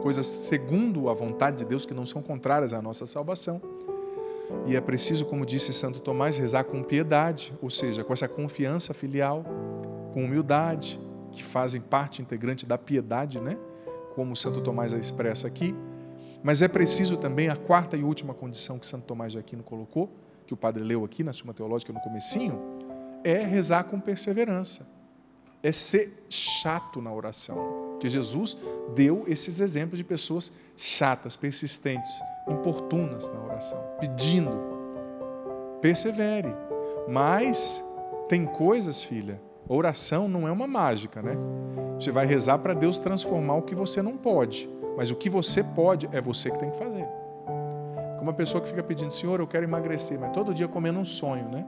coisas segundo a vontade de Deus que não são contrárias à nossa salvação. E é preciso, como disse Santo Tomás, rezar com piedade, ou seja, com essa confiança filial, com humildade, que fazem parte integrante da piedade, né? Como Santo Tomás a expressa aqui. Mas é preciso também a quarta e última condição que Santo Tomás de Aquino colocou, que o padre leu aqui na Suma Teológica no comecinho, é rezar com perseverança, é ser chato na oração. Porque Jesus deu esses exemplos de pessoas chatas, persistentes, importunas na oração, pedindo. Persevere. Mas tem coisas, filha, oração não é uma mágica, né? Você vai rezar para Deus transformar o que você não pode, mas o que você pode é você que tem que fazer. Como uma pessoa que fica pedindo, Senhor, eu quero emagrecer, mas todo dia comendo um sonho, né?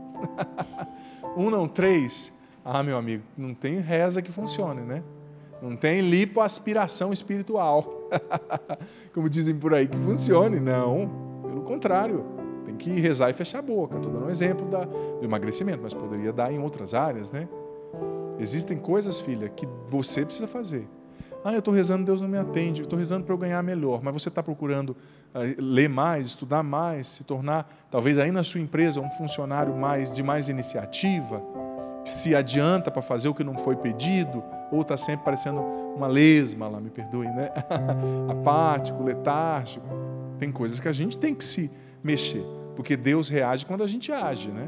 um não, três. Ah, meu amigo, não tem reza que funcione, né? Não tem lipoaspiração espiritual, como dizem por aí, que funcione. Não, pelo contrário, tem que rezar e fechar a boca. Estou dando um exemplo da, do emagrecimento, mas poderia dar em outras áreas, né? Existem coisas, filha, que você precisa fazer. Ah, eu estou rezando, Deus não me atende, eu estou rezando para eu ganhar melhor, mas você está procurando uh, ler mais, estudar mais, se tornar, talvez aí na sua empresa, um funcionário mais de mais iniciativa, que se adianta para fazer o que não foi pedido, ou está sempre parecendo uma lesma lá, me perdoe, né? Apático, letárgico. Tem coisas que a gente tem que se mexer, porque Deus reage quando a gente age, né?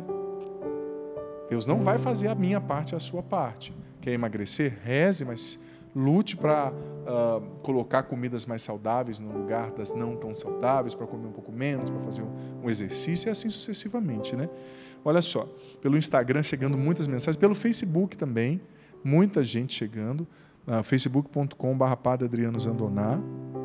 Deus não vai fazer a minha parte, a sua parte. Quer emagrecer? Reze, mas lute para uh, colocar comidas mais saudáveis no lugar das não tão saudáveis, para comer um pouco menos, para fazer um, um exercício, e assim sucessivamente, né? Olha só, pelo Instagram chegando muitas mensagens, pelo Facebook também, muita gente chegando, uh, facebook ponto com barra padre Adriano Zandoná.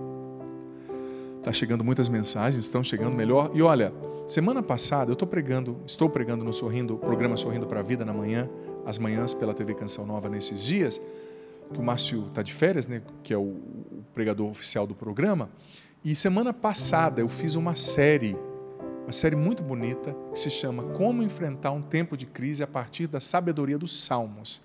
Está chegando muitas mensagens, estão chegando melhor. E olha, semana passada eu estou pregando, estou pregando no Sorrindo, programa Sorrindo para a Vida na manhã, às manhãs pela T V Canção Nova nesses dias, que o Márcio está de férias, né, que é o, o pregador oficial do programa. E semana passada eu fiz uma série, uma série muito bonita, que se chama Como Enfrentar um Tempo de Crise a partir da Sabedoria dos Salmos.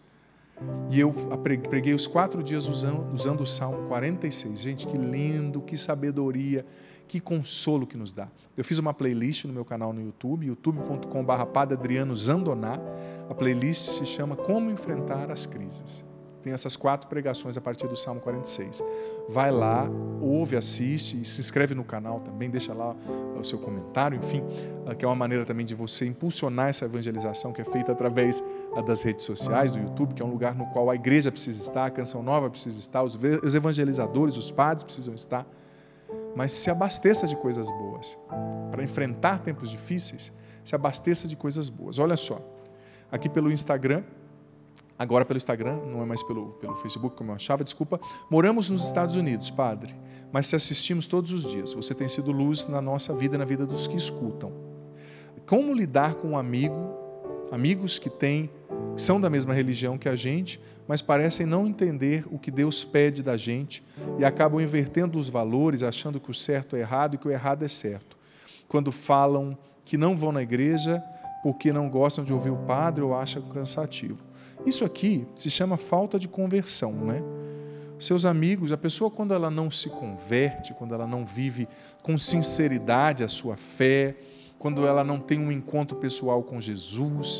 E eu preguei os quatro dias usando, usando o Salmo quarenta e seis. Gente, que lindo, que sabedoria, que consolo que nos dá. Eu fiz uma playlist no meu canal no YouTube, youtube ponto com barra padre Adriano Zandoná. A playlist se chama Como Enfrentar as Crises. Tem essas quatro pregações a partir do Salmo quarenta e seis. Vai lá, ouve, assiste, e se inscreve no canal também, deixa lá o seu comentário, enfim, que é uma maneira também de você impulsionar essa evangelização que é feita através das redes sociais, do YouTube, que é um lugar no qual a igreja precisa estar, a Canção Nova precisa estar, os evangelizadores, os padres precisam estar, mas se abasteça de coisas boas. Para enfrentar tempos difíceis, se abasteça de coisas boas. Olha só, aqui pelo Instagram, agora pelo Instagram, não é mais pelo, pelo Facebook, como eu achava, desculpa. Moramos nos Estados Unidos, padre, mas te assistimos todos os dias. Você tem sido luz na nossa vida e na vida dos que escutam. Como lidar com um amigo, amigos que, têm, que são da mesma religião que a gente, mas parecem não entender o que Deus pede da gente e acabam invertendo os valores, achando que o certo é errado e que o errado é certo. Quando falam que não vão na igreja porque não gostam de ouvir o padre ou acham cansativo. Isso aqui se chama falta de conversão, né? Seus amigos, a pessoa quando ela não se converte, quando ela não vive com sinceridade a sua fé, quando ela não tem um encontro pessoal com Jesus,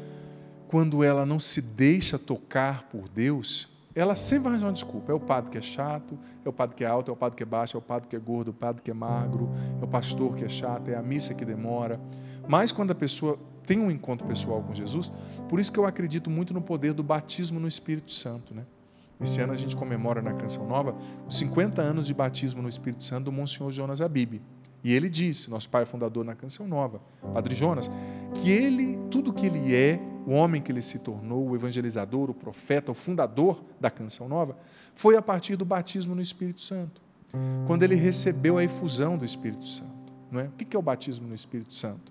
quando ela não se deixa tocar por Deus, ela sempre vai arranjar uma desculpa. É o padre que é chato, é o padre que é alto, é o padre que é baixo, é o padre que é gordo, é o padre que é magro, é o pastor que é chato, é a missa que demora. Mas quando a pessoa tem um encontro pessoal com Jesus, por isso que eu acredito muito no poder do batismo no Espírito Santo, né? Esse ano a gente comemora na Canção Nova os cinquenta anos de batismo no Espírito Santo do Monsenhor Jonas Abib. E ele disse, nosso pai fundador na Canção Nova, Padre Jonas, que ele, tudo que ele é, o homem que ele se tornou, o evangelizador, o profeta, o fundador da Canção Nova, foi a partir do batismo no Espírito Santo, quando ele recebeu a efusão do Espírito Santo. Não é? O que é o batismo no Espírito Santo?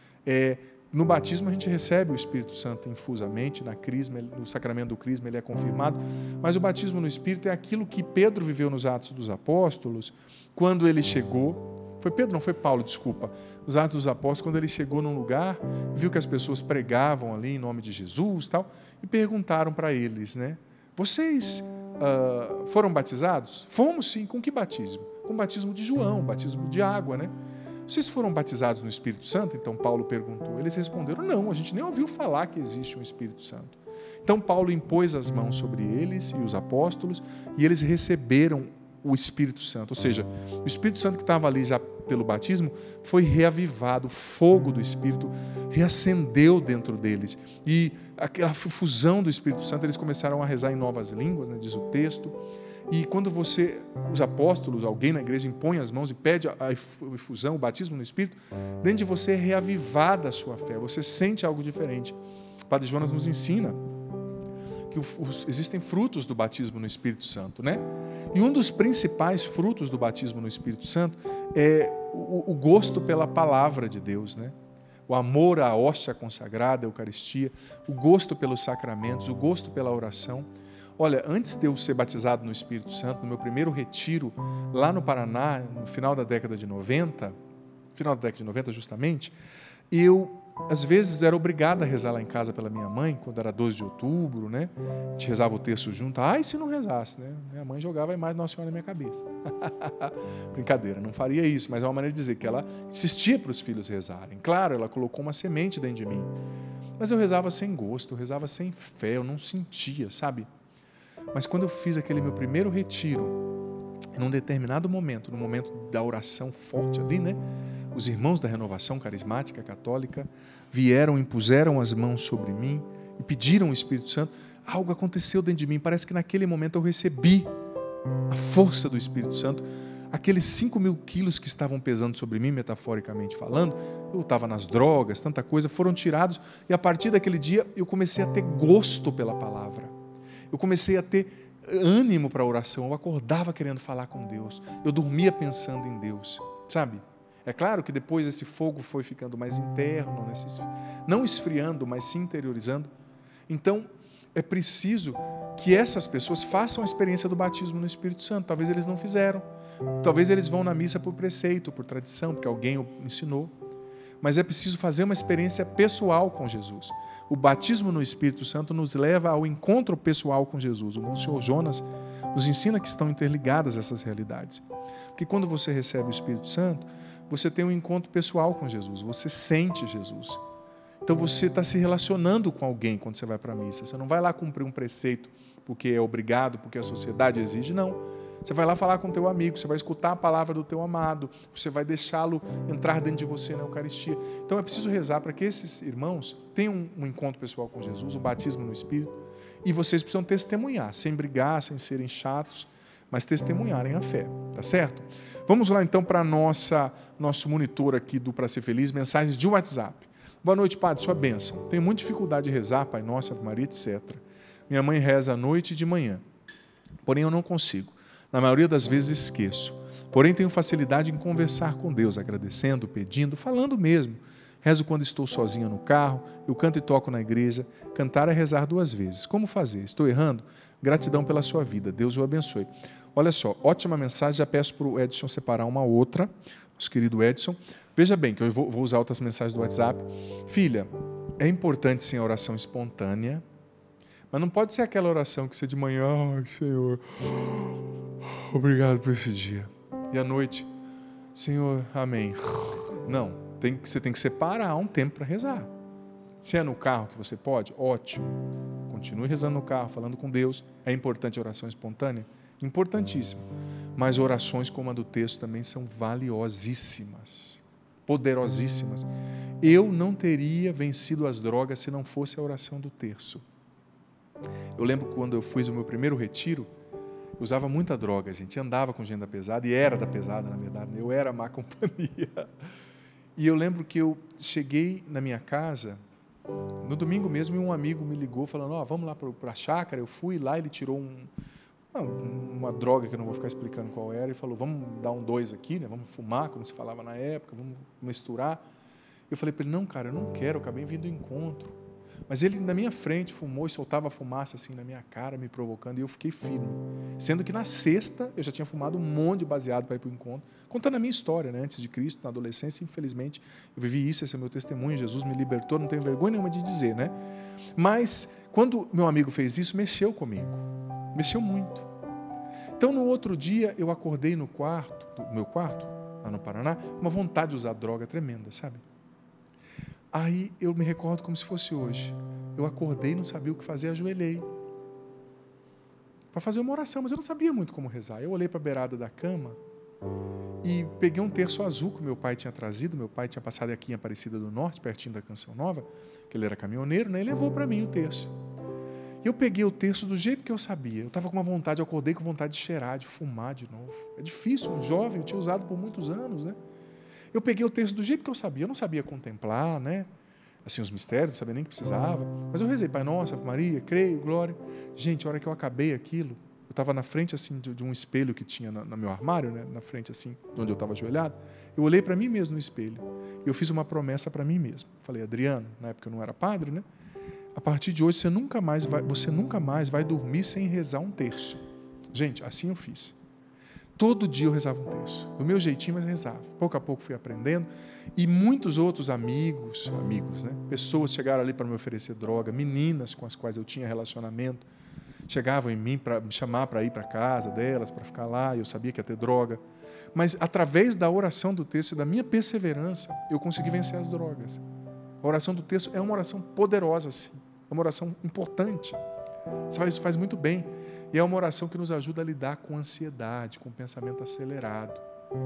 É, no batismo a gente recebe o Espírito Santo infusamente, na crisma, no sacramento do crisma ele é confirmado, mas o batismo no Espírito é aquilo que Pedro viveu nos Atos dos Apóstolos, quando ele chegou, foi Pedro, não foi Paulo, desculpa, nos Atos dos Apóstolos, quando ele chegou num lugar, viu que as pessoas pregavam ali em nome de Jesus, tal, e perguntaram para eles, né, vocês uh, foram batizados? Fomos sim. Com que batismo? Com o batismo de João, o batismo de água, né? Vocês foram batizados no Espírito Santo? Então Paulo perguntou. Eles responderam, não, a gente nem ouviu falar que existe um Espírito Santo. Então Paulo impôs as mãos sobre eles e os apóstolos, e eles receberam o Espírito Santo. Ou seja, o Espírito Santo que estava ali já pelo batismo foi reavivado, o fogo do Espírito reacendeu dentro deles. E aquela fusão do Espírito Santo, eles começaram a rezar em novas línguas, né, diz o texto. E quando você, os apóstolos, alguém na igreja impõe as mãos e pede a efusão, o batismo no Espírito, dentro de você é reavivada a sua fé, você sente algo diferente. O Padre Jonas nos ensina que os, existem frutos do batismo no Espírito Santo, né? E um dos principais frutos do batismo no Espírito Santo é o, o gosto pela palavra de Deus, né? O amor à hóstia consagrada, a Eucaristia, o gosto pelos sacramentos, o gosto pela oração. Olha, antes de eu ser batizado no Espírito Santo, no meu primeiro retiro, lá no Paraná, no final da década de noventa, final da década de noventa justamente, eu, às vezes, era obrigado a rezar lá em casa pela minha mãe, quando era doze de outubro, né? A gente rezava o terço junto. Ai, se não rezasse, né? Minha mãe jogava a imagem de Nossa Senhora na minha cabeça. Brincadeira, não faria isso, mas é uma maneira de dizer que ela insistia para os filhos rezarem. Claro, ela colocou uma semente dentro de mim. Mas eu rezava sem gosto, eu rezava sem fé, eu não sentia, sabe? Mas quando eu fiz aquele meu primeiro retiro, num determinado momento, no momento da oração forte ali, né? Os irmãos da Renovação Carismática Católica vieram, impuseram as mãos sobre mim e pediram o Espírito Santo. Algo aconteceu dentro de mim, parece que naquele momento eu recebi a força do Espírito Santo. Aqueles cinco mil quilos que estavam pesando sobre mim, metaforicamente falando, eu estava nas drogas, tanta coisa, foram tirados e a partir daquele dia eu comecei a ter gosto pela palavra. Eu comecei a ter ânimo para a oração, eu acordava querendo falar com Deus, eu dormia pensando em Deus, sabe? É claro que depois esse fogo foi ficando mais interno, não esfriando, mas se interiorizando. Então, é preciso que essas pessoas façam a experiência do batismo no Espírito Santo. Talvez eles não fizeram, talvez eles vão na missa por preceito, por tradição, porque alguém o ensinou. Mas é preciso fazer uma experiência pessoal com Jesus. O batismo no Espírito Santo nos leva ao encontro pessoal com Jesus. O Monsenhor Jonas nos ensina que estão interligadas essas realidades. Porque quando você recebe o Espírito Santo, você tem um encontro pessoal com Jesus, você sente Jesus. Então você está se relacionando com alguém quando você vai para a missa. Você não vai lá cumprir um preceito porque é obrigado, porque a sociedade exige, não. Você vai lá falar com o teu amigo, você vai escutar a palavra do teu amado, você vai deixá-lo entrar dentro de você na Eucaristia. Então é preciso rezar para que esses irmãos tenham um encontro pessoal com Jesus, o batismo no Espírito, e vocês precisam testemunhar, sem brigar, sem serem chatos, mas testemunharem a fé, tá certo? Vamos lá então para nossa nosso monitor aqui do Pra Ser Feliz, mensagens de WhatsApp. Boa noite, Padre, sua bênção. Tenho muita dificuldade de rezar, Pai Nosso, Ave Maria, etcétera. Minha mãe reza à noite e de manhã, porém eu não consigo. Na maioria das vezes esqueço. Porém, tenho facilidade em conversar com Deus, agradecendo, pedindo, falando mesmo. Rezo quando estou sozinha no carro, eu canto e toco na igreja. Cantar é rezar duas vezes. Como fazer? Estou errando? Gratidão pela sua vida. Deus o abençoe. Olha só, ótima mensagem. Já peço para o Edson separar uma outra. Nosso querido Edson. Veja bem, que eu vou, vou usar outras mensagens do WhatsApp. Filha, é importante sim a oração espontânea, mas não pode ser aquela oração que você de manhã, ai, Senhor, obrigado por esse dia. E à noite, Senhor, amém. Não, tem, você tem que separar um tempo para rezar. Se é no carro que você pode, ótimo. Continue rezando no carro, falando com Deus. É importante a oração espontânea? Importantíssimo. Mas orações como a do texto também são valiosíssimas, poderosíssimas. Eu não teria vencido as drogas se não fosse a oração do terço. Eu lembro quando eu fiz o meu primeiro retiro, eu usava muita droga, gente, andava com gente da pesada, e era da pesada, na verdade, eu era má companhia. E eu lembro que eu cheguei na minha casa, no domingo mesmo, e um amigo me ligou falando, ó, oh, vamos lá para a chácara. Eu fui lá, ele tirou um, uma droga que eu não vou ficar explicando qual era, e falou, vamos dar um dois aqui, né? Vamos fumar, como se falava na época, vamos misturar. Eu falei para ele, não, cara, eu não quero, eu acabei vindo do encontro. Mas ele, na minha frente, fumou e soltava fumaça assim na minha cara, me provocando, e eu fiquei firme. Sendo que na sexta, eu já tinha fumado um monte de baseado para ir para o encontro, contando a minha história, né? Antes de Cristo, na adolescência, infelizmente, eu vivi isso, esse é meu testemunho, Jesus me libertou, não tenho vergonha nenhuma de dizer, né? Mas, quando meu amigo fez isso, mexeu comigo. Mexeu muito. Então, no outro dia, eu acordei no quarto, no meu quarto, lá no Paraná, uma vontade de usar droga tremenda, sabe? Aí, eu me recordo como se fosse hoje. Eu acordei, não sabia o que fazer, ajoelhei para fazer uma oração, mas eu não sabia muito como rezar. Eu olhei para a beirada da cama e peguei um terço azul que meu pai tinha trazido. Meu pai tinha passado aqui em Aparecida do Norte, pertinho da Canção Nova, que ele era caminhoneiro, né? E levou para mim o terço. E eu peguei o terço do jeito que eu sabia. Eu estava com uma vontade, eu acordei com vontade de cheirar, de fumar de novo. É difícil, um jovem, eu tinha usado por muitos anos, né? Eu peguei o terço do jeito que eu sabia. Eu não sabia contemplar, né? Assim, os mistérios, não sabia nem que precisava. Mas eu rezei, Pai Nosso, Ave Maria, creio, glória. Gente, a hora que eu acabei aquilo, eu estava na frente, assim, de, de um espelho que tinha no, no meu armário, né? Na frente, assim, de onde eu estava ajoelhado. Eu olhei para mim mesmo no espelho. E eu fiz uma promessa para mim mesmo. Falei, Adriano, na época eu não era padre, né? A partir de hoje, você nunca mais vai, você nunca mais vai dormir sem rezar um terço. Gente, assim eu fiz. Todo dia eu rezava um terço. Do meu jeitinho, mas rezava. Pouco a pouco fui aprendendo. E muitos outros amigos, amigos, né? Pessoas chegaram ali para me oferecer droga, meninas com as quais eu tinha relacionamento, chegavam em mim para me chamar para ir para a casa delas, para ficar lá, e eu sabia que ia ter droga. Mas através da oração do terço e da minha perseverança, eu consegui vencer as drogas. A oração do terço é uma oração poderosa, sim. É uma oração importante. Isso faz, faz muito bem. E é uma oração que nos ajuda a lidar com ansiedade, com pensamento acelerado.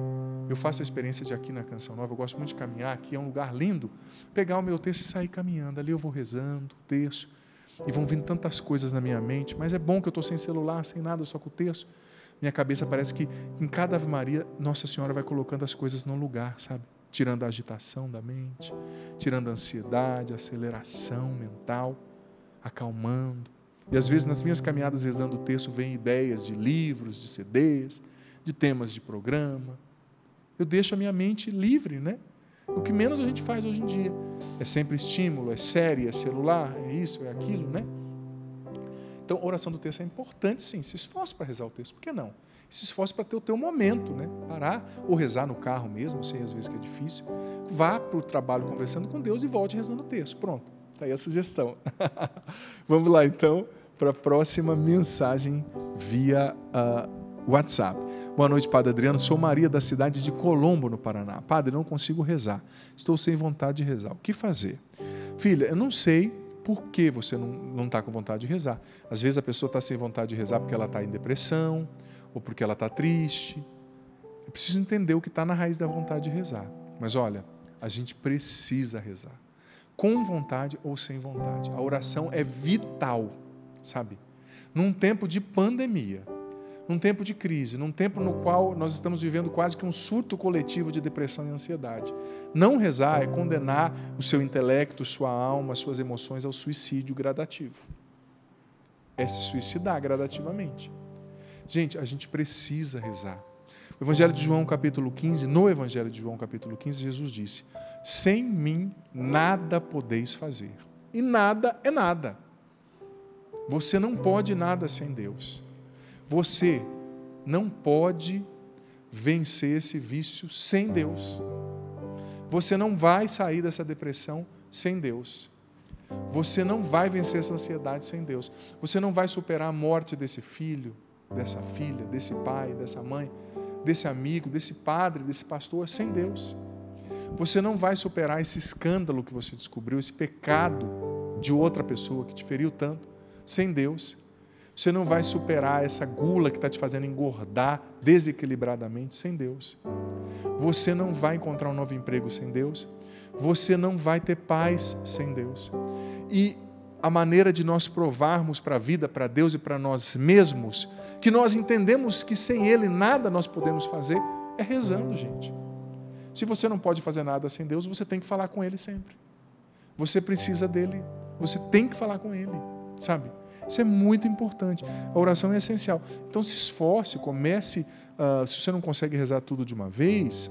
Eu faço a experiência de aqui na Canção Nova, eu gosto muito de caminhar, aqui é um lugar lindo. Pegar o meu texto e sair caminhando. Ali eu vou rezando, o texto, e vão vindo tantas coisas na minha mente, mas é bom que eu estou sem celular, sem nada, só com o texto. Minha cabeça parece que em cada Ave Maria, Nossa Senhora vai colocando as coisas no lugar, sabe? Tirando a agitação da mente, tirando a ansiedade, a aceleração mental, acalmando. E às vezes nas minhas caminhadas rezando o texto vem ideias de livros, de C Ds, de temas de programa. Eu deixo a minha mente livre, né? O que menos a gente faz hoje em dia. É sempre estímulo, é série, é celular, é isso, é aquilo, né? Então, a oração do texto é importante, sim. Se esforce para rezar o texto. Por que não? Se esforce para ter o teu momento, né? Parar ou rezar no carro mesmo, sei às vezes que é difícil. Vá para o trabalho conversando com Deus e volte rezando o texto. Pronto, está aí a sugestão. Vamos lá, então, para a próxima mensagem via uh, WhatsApp. Boa noite, Padre Adriano. Sou Maria, da cidade de Colombo, no Paraná. Padre, não consigo rezar. Estou sem vontade de rezar. O que fazer? Filha, eu não sei por que você não está com vontade de rezar. Às vezes a pessoa está sem vontade de rezar porque ela está em depressão, ou porque ela está triste. Eu preciso entender o que está na raiz da vontade de rezar. Mas olha, a gente precisa rezar. Com vontade ou sem vontade. A oração é vital, sabe? Num tempo de pandemia, num tempo de crise, num tempo no qual nós estamos vivendo quase que um surto coletivo de depressão e ansiedade. Não rezar é condenar o seu intelecto, sua alma, suas emoções ao suicídio gradativo. É se suicidar gradativamente. Gente, a gente precisa rezar. O Evangelho de João, capítulo quinze, no Evangelho de João, capítulo quinze, Jesus disse: sem mim nada podeis fazer. E nada é nada. Você não pode nada sem Deus. Você não pode vencer esse vício sem Deus. Você não vai sair dessa depressão sem Deus. Você não vai vencer essa ansiedade sem Deus. Você não vai superar a morte desse filho, dessa filha, desse pai, dessa mãe, desse amigo, desse padre, desse pastor, sem Deus. Você não vai superar esse escândalo que você descobriu, esse pecado de outra pessoa que te feriu tanto, sem Deus. Você não vai superar essa gula que está te fazendo engordar desequilibradamente sem Deus. Você não vai encontrar um novo emprego sem Deus. Você não vai ter paz sem Deus. E a maneira de nós provarmos para a vida, para Deus e para nós mesmos, que nós entendemos que sem Ele nada nós podemos fazer, é rezando, gente. Se você não pode fazer nada sem Deus, você tem que falar com Ele sempre. Você precisa dEle. Você tem que falar com Ele, sabe? Isso é muito importante. A oração é essencial. Então se esforce, comece, uh, se você não consegue rezar tudo de uma vez,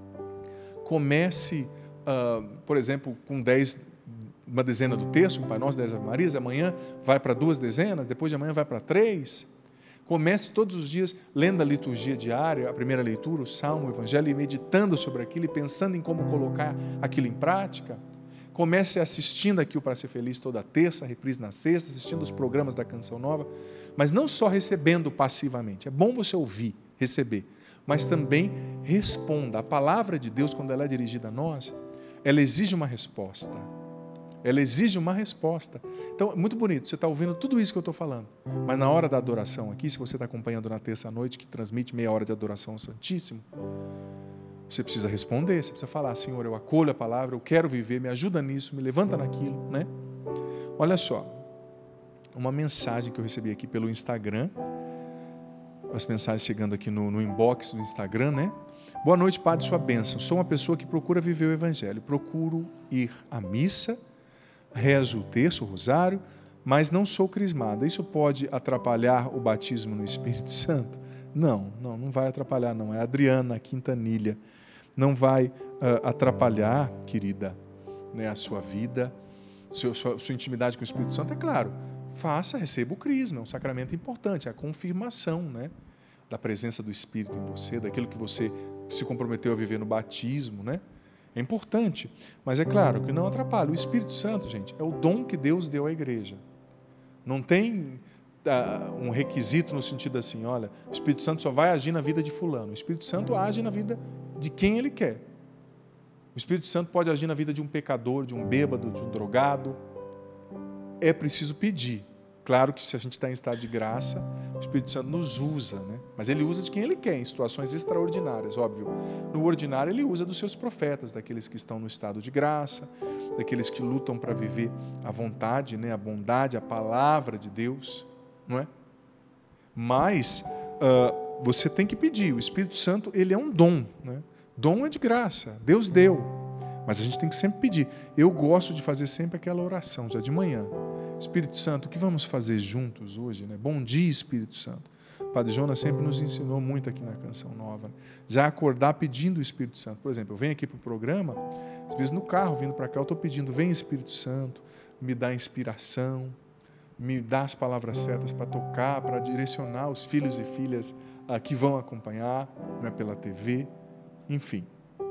comece, uh, por exemplo, com dez, uma dezena do terço, um Pai Nosso, dez Ave Marias, amanhã vai para duas dezenas, depois de amanhã vai para três. Comece todos os dias lendo a liturgia diária, a primeira leitura, o Salmo, o Evangelho, e meditando sobre aquilo e pensando em como colocar aquilo em prática. Comece assistindo aqui o Para Ser Feliz toda terça, reprise na sexta, assistindo os programas da Canção Nova, mas não só recebendo passivamente. É bom você ouvir, receber, mas também responda. A palavra de Deus, quando ela é dirigida a nós, ela exige uma resposta. Ela exige uma resposta. Então, muito bonito, você está ouvindo tudo isso que eu estou falando, mas na hora da adoração aqui, se você está acompanhando na terça-noite, que transmite meia hora de adoração ao Santíssimo, você precisa responder, você precisa falar: Senhor, eu acolho a palavra, eu quero viver, me ajuda nisso, me levanta naquilo, né? Olha só, uma mensagem que eu recebi aqui pelo Instagram, as mensagens chegando aqui no, no inbox do Instagram, né? Boa noite, Padre, sua bênção. Sou uma pessoa que procura viver o Evangelho, procuro ir à missa, rezo o terço, o rosário, mas não sou crismada. Isso pode atrapalhar o batismo no Espírito Santo? Não, não, não vai atrapalhar, não. É a Adriana Quintanilha. Não vai uh, atrapalhar, querida, né, a sua vida, sua, sua, sua intimidade com o Espírito Santo. É claro, faça, receba o crisma, é um sacramento importante, é a confirmação, né, da presença do Espírito em você, daquilo que você se comprometeu a viver no batismo, né? É importante, mas é claro que não atrapalha. O Espírito Santo, gente, é o dom que Deus deu à igreja. Não tem uh, um requisito no sentido assim, olha, o Espírito Santo só vai agir na vida de fulano. O Espírito Santo age na vida de quem ele quer. O Espírito Santo pode agir na vida de um pecador, de um bêbado, de um drogado. É preciso pedir. Claro que se a gente está em estado de graça, o Espírito Santo nos usa, né? Mas ele usa de quem ele quer, em situações extraordinárias, óbvio. No ordinário, ele usa dos seus profetas, daqueles que estão no estado de graça, daqueles que lutam para viver a vontade, né? A bondade, a palavra de Deus, não é? Mas uh, você tem que pedir. O Espírito Santo, ele é um dom, né? Dom é de graça, Deus deu. Mas a gente tem que sempre pedir. Eu gosto de fazer sempre aquela oração, já de manhã. Espírito Santo, o que vamos fazer juntos hoje, né? Bom dia, Espírito Santo. O Padre Jonas sempre nos ensinou muito aqui na Canção Nova, né? Já acordar pedindo o Espírito Santo. Por exemplo, eu venho aqui para o programa, às vezes no carro, vindo para cá, eu estou pedindo: vem, Espírito Santo, me dá inspiração, me dá as palavras certas para tocar, para direcionar os filhos e filhas ah, que vão acompanhar, né, pela T V, enfim.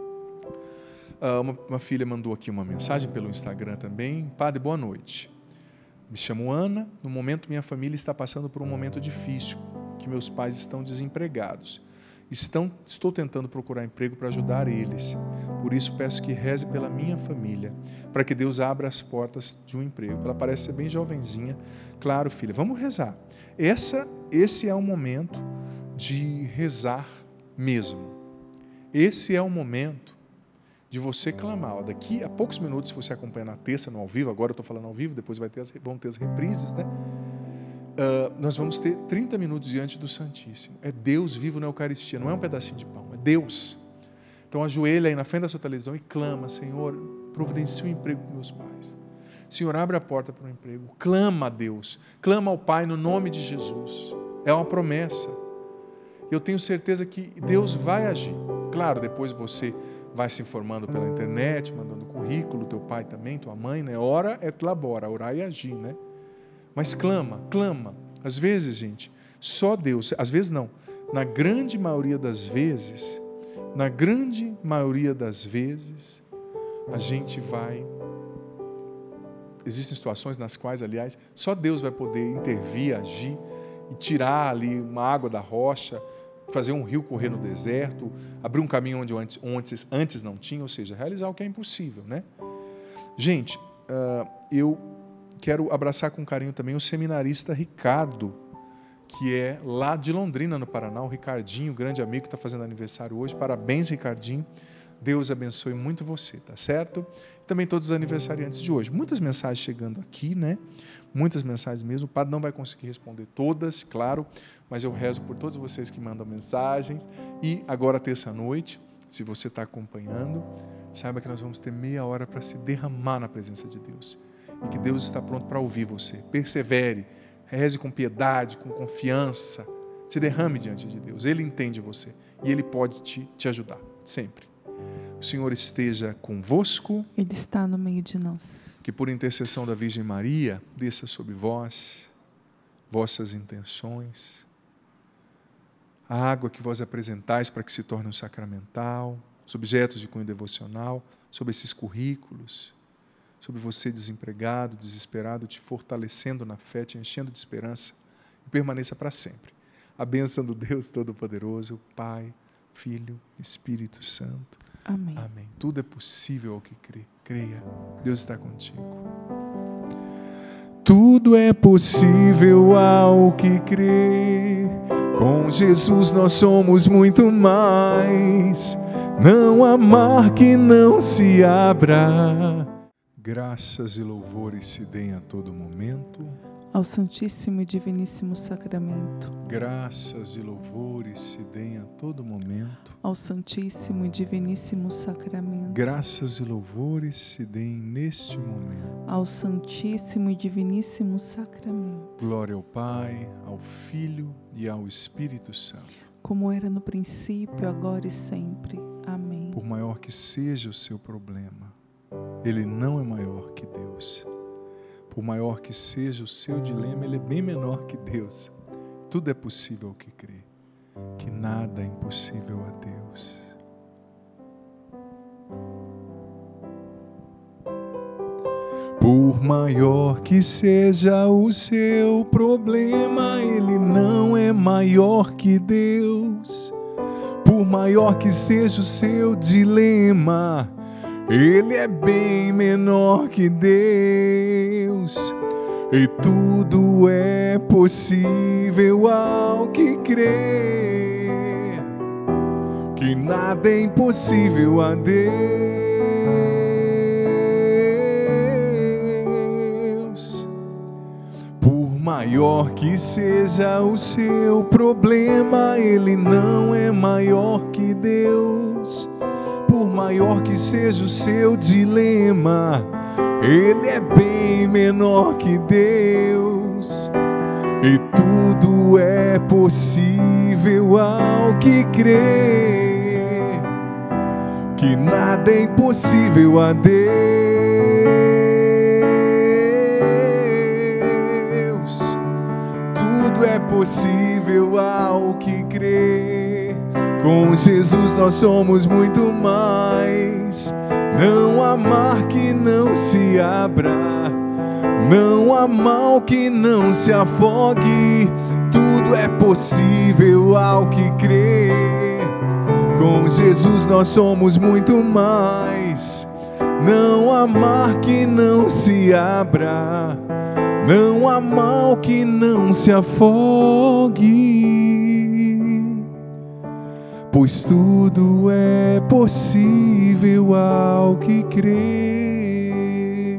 Ah, uma, uma filha mandou aqui uma mensagem pelo Instagram também: Padre, boa noite. Me chamo Ana. No momento, minha família está passando por um momento difícil, que meus pais estão desempregados. Estão, estou tentando procurar emprego para ajudar eles. Por isso, peço que reze pela minha família, para que Deus abra as portas de um emprego. Ela parece ser bem jovenzinha. Claro, filha, vamos rezar. Essa, esse é o momento de rezar mesmo. Esse é o momento de você clamar. Ó, daqui a poucos minutos, se você acompanha na terça, no ao vivo, agora eu estou falando ao vivo, depois vai ter as, vão ter as reprises, né? Uh, nós vamos ter trinta minutos diante do Santíssimo. É Deus vivo na Eucaristia, não é um pedacinho de pão, é Deus. Então ajoelha aí na frente da sua televisão e clama: Senhor, providencie um emprego para meus pais. Senhor, abre a porta para o emprego. Clama a Deus, clama ao Pai no nome de Jesus. É uma promessa. Eu tenho certeza que Deus vai agir. Claro, depois você vai se informando pela internet, mandando currículo, teu pai também, tua mãe, né? Ora et labora, orar e agir, né? Mas clama, clama. Às vezes, gente, só Deus, às vezes não, na grande maioria das vezes, na grande maioria das vezes, a gente vai... Existem situações nas quais, aliás, só Deus vai poder intervir, agir e tirar ali uma água da rocha, fazer um rio correr no deserto, abrir um caminho onde antes, antes, antes não tinha, ou seja, realizar o que é impossível, né? Gente, uh, eu quero abraçar com carinho também o seminarista Ricardo, que é lá de Londrina, no Paraná, o Ricardinho, grande amigo que está fazendo aniversário hoje. Parabéns, Ricardinho. Deus abençoe muito você, tá certo? Também todos os aniversariantes de hoje. Muitas mensagens chegando aqui, né? Muitas mensagens mesmo. O padre não vai conseguir responder todas, claro, mas eu rezo por todos vocês que mandam mensagens. E agora, terça-noite, se você está acompanhando, saiba que nós vamos ter meia hora para se derramar na presença de Deus. E que Deus está pronto para ouvir você. Persevere, reze com piedade, com confiança. Se derrame diante de Deus. Ele entende você e Ele pode te, te ajudar, sempre. O Senhor esteja convosco. Ele está no meio de nós. Que por intercessão da Virgem Maria, desça sobre vós, vossas intenções, a água que vós apresentais para que se torne um sacramental, os objetos de cunho devocional, sobre esses currículos, sobre você desempregado, desesperado, te fortalecendo na fé, te enchendo de esperança, e permaneça para sempre. A bênção do Deus Todo-Poderoso, Pai, Filho, Espírito Santo. Amém. Amém. Tudo é possível ao que crê. Creia. Deus está contigo. Tudo é possível ao que crê. Com Jesus nós somos muito mais. Não há mar que não se abra. Graças e louvores se deem a todo momento ao Santíssimo e Diviníssimo Sacramento. Graças e louvores se deem a todo momento ao Santíssimo e Diviníssimo Sacramento. Graças e louvores se deem neste momento ao Santíssimo e Diviníssimo Sacramento. Glória ao Pai, ao Filho e ao Espírito Santo, como era no princípio, agora e sempre. Amém. Por maior que seja o seu problema, ele não é maior que Deus. Por maior que seja o seu dilema, ele é bem menor que Deus. Tudo é possível ao que crê, que nada é impossível a Deus. Por maior que seja o seu problema, ele não é maior que Deus. Por maior que seja o seu dilema, ele é bem menor que Deus. E tudo é possível ao que crê, que nada é impossível a Deus. Por maior que seja o seu problema, ele não é maior que Deus. Por maior que seja o seu dilema, ele é bem menor que Deus. E tudo é possível ao que crê, que nada é impossível a Deus. Tudo é possível ao que crê. Com Jesus nós somos muito mais. Não há mar que não se abra, não há mal que não se afogue. Tudo é possível ao que crê. Com Jesus nós somos muito mais. Não há mar que não se abra, não há mal que não se afogue. Pois tudo é possível ao que crê.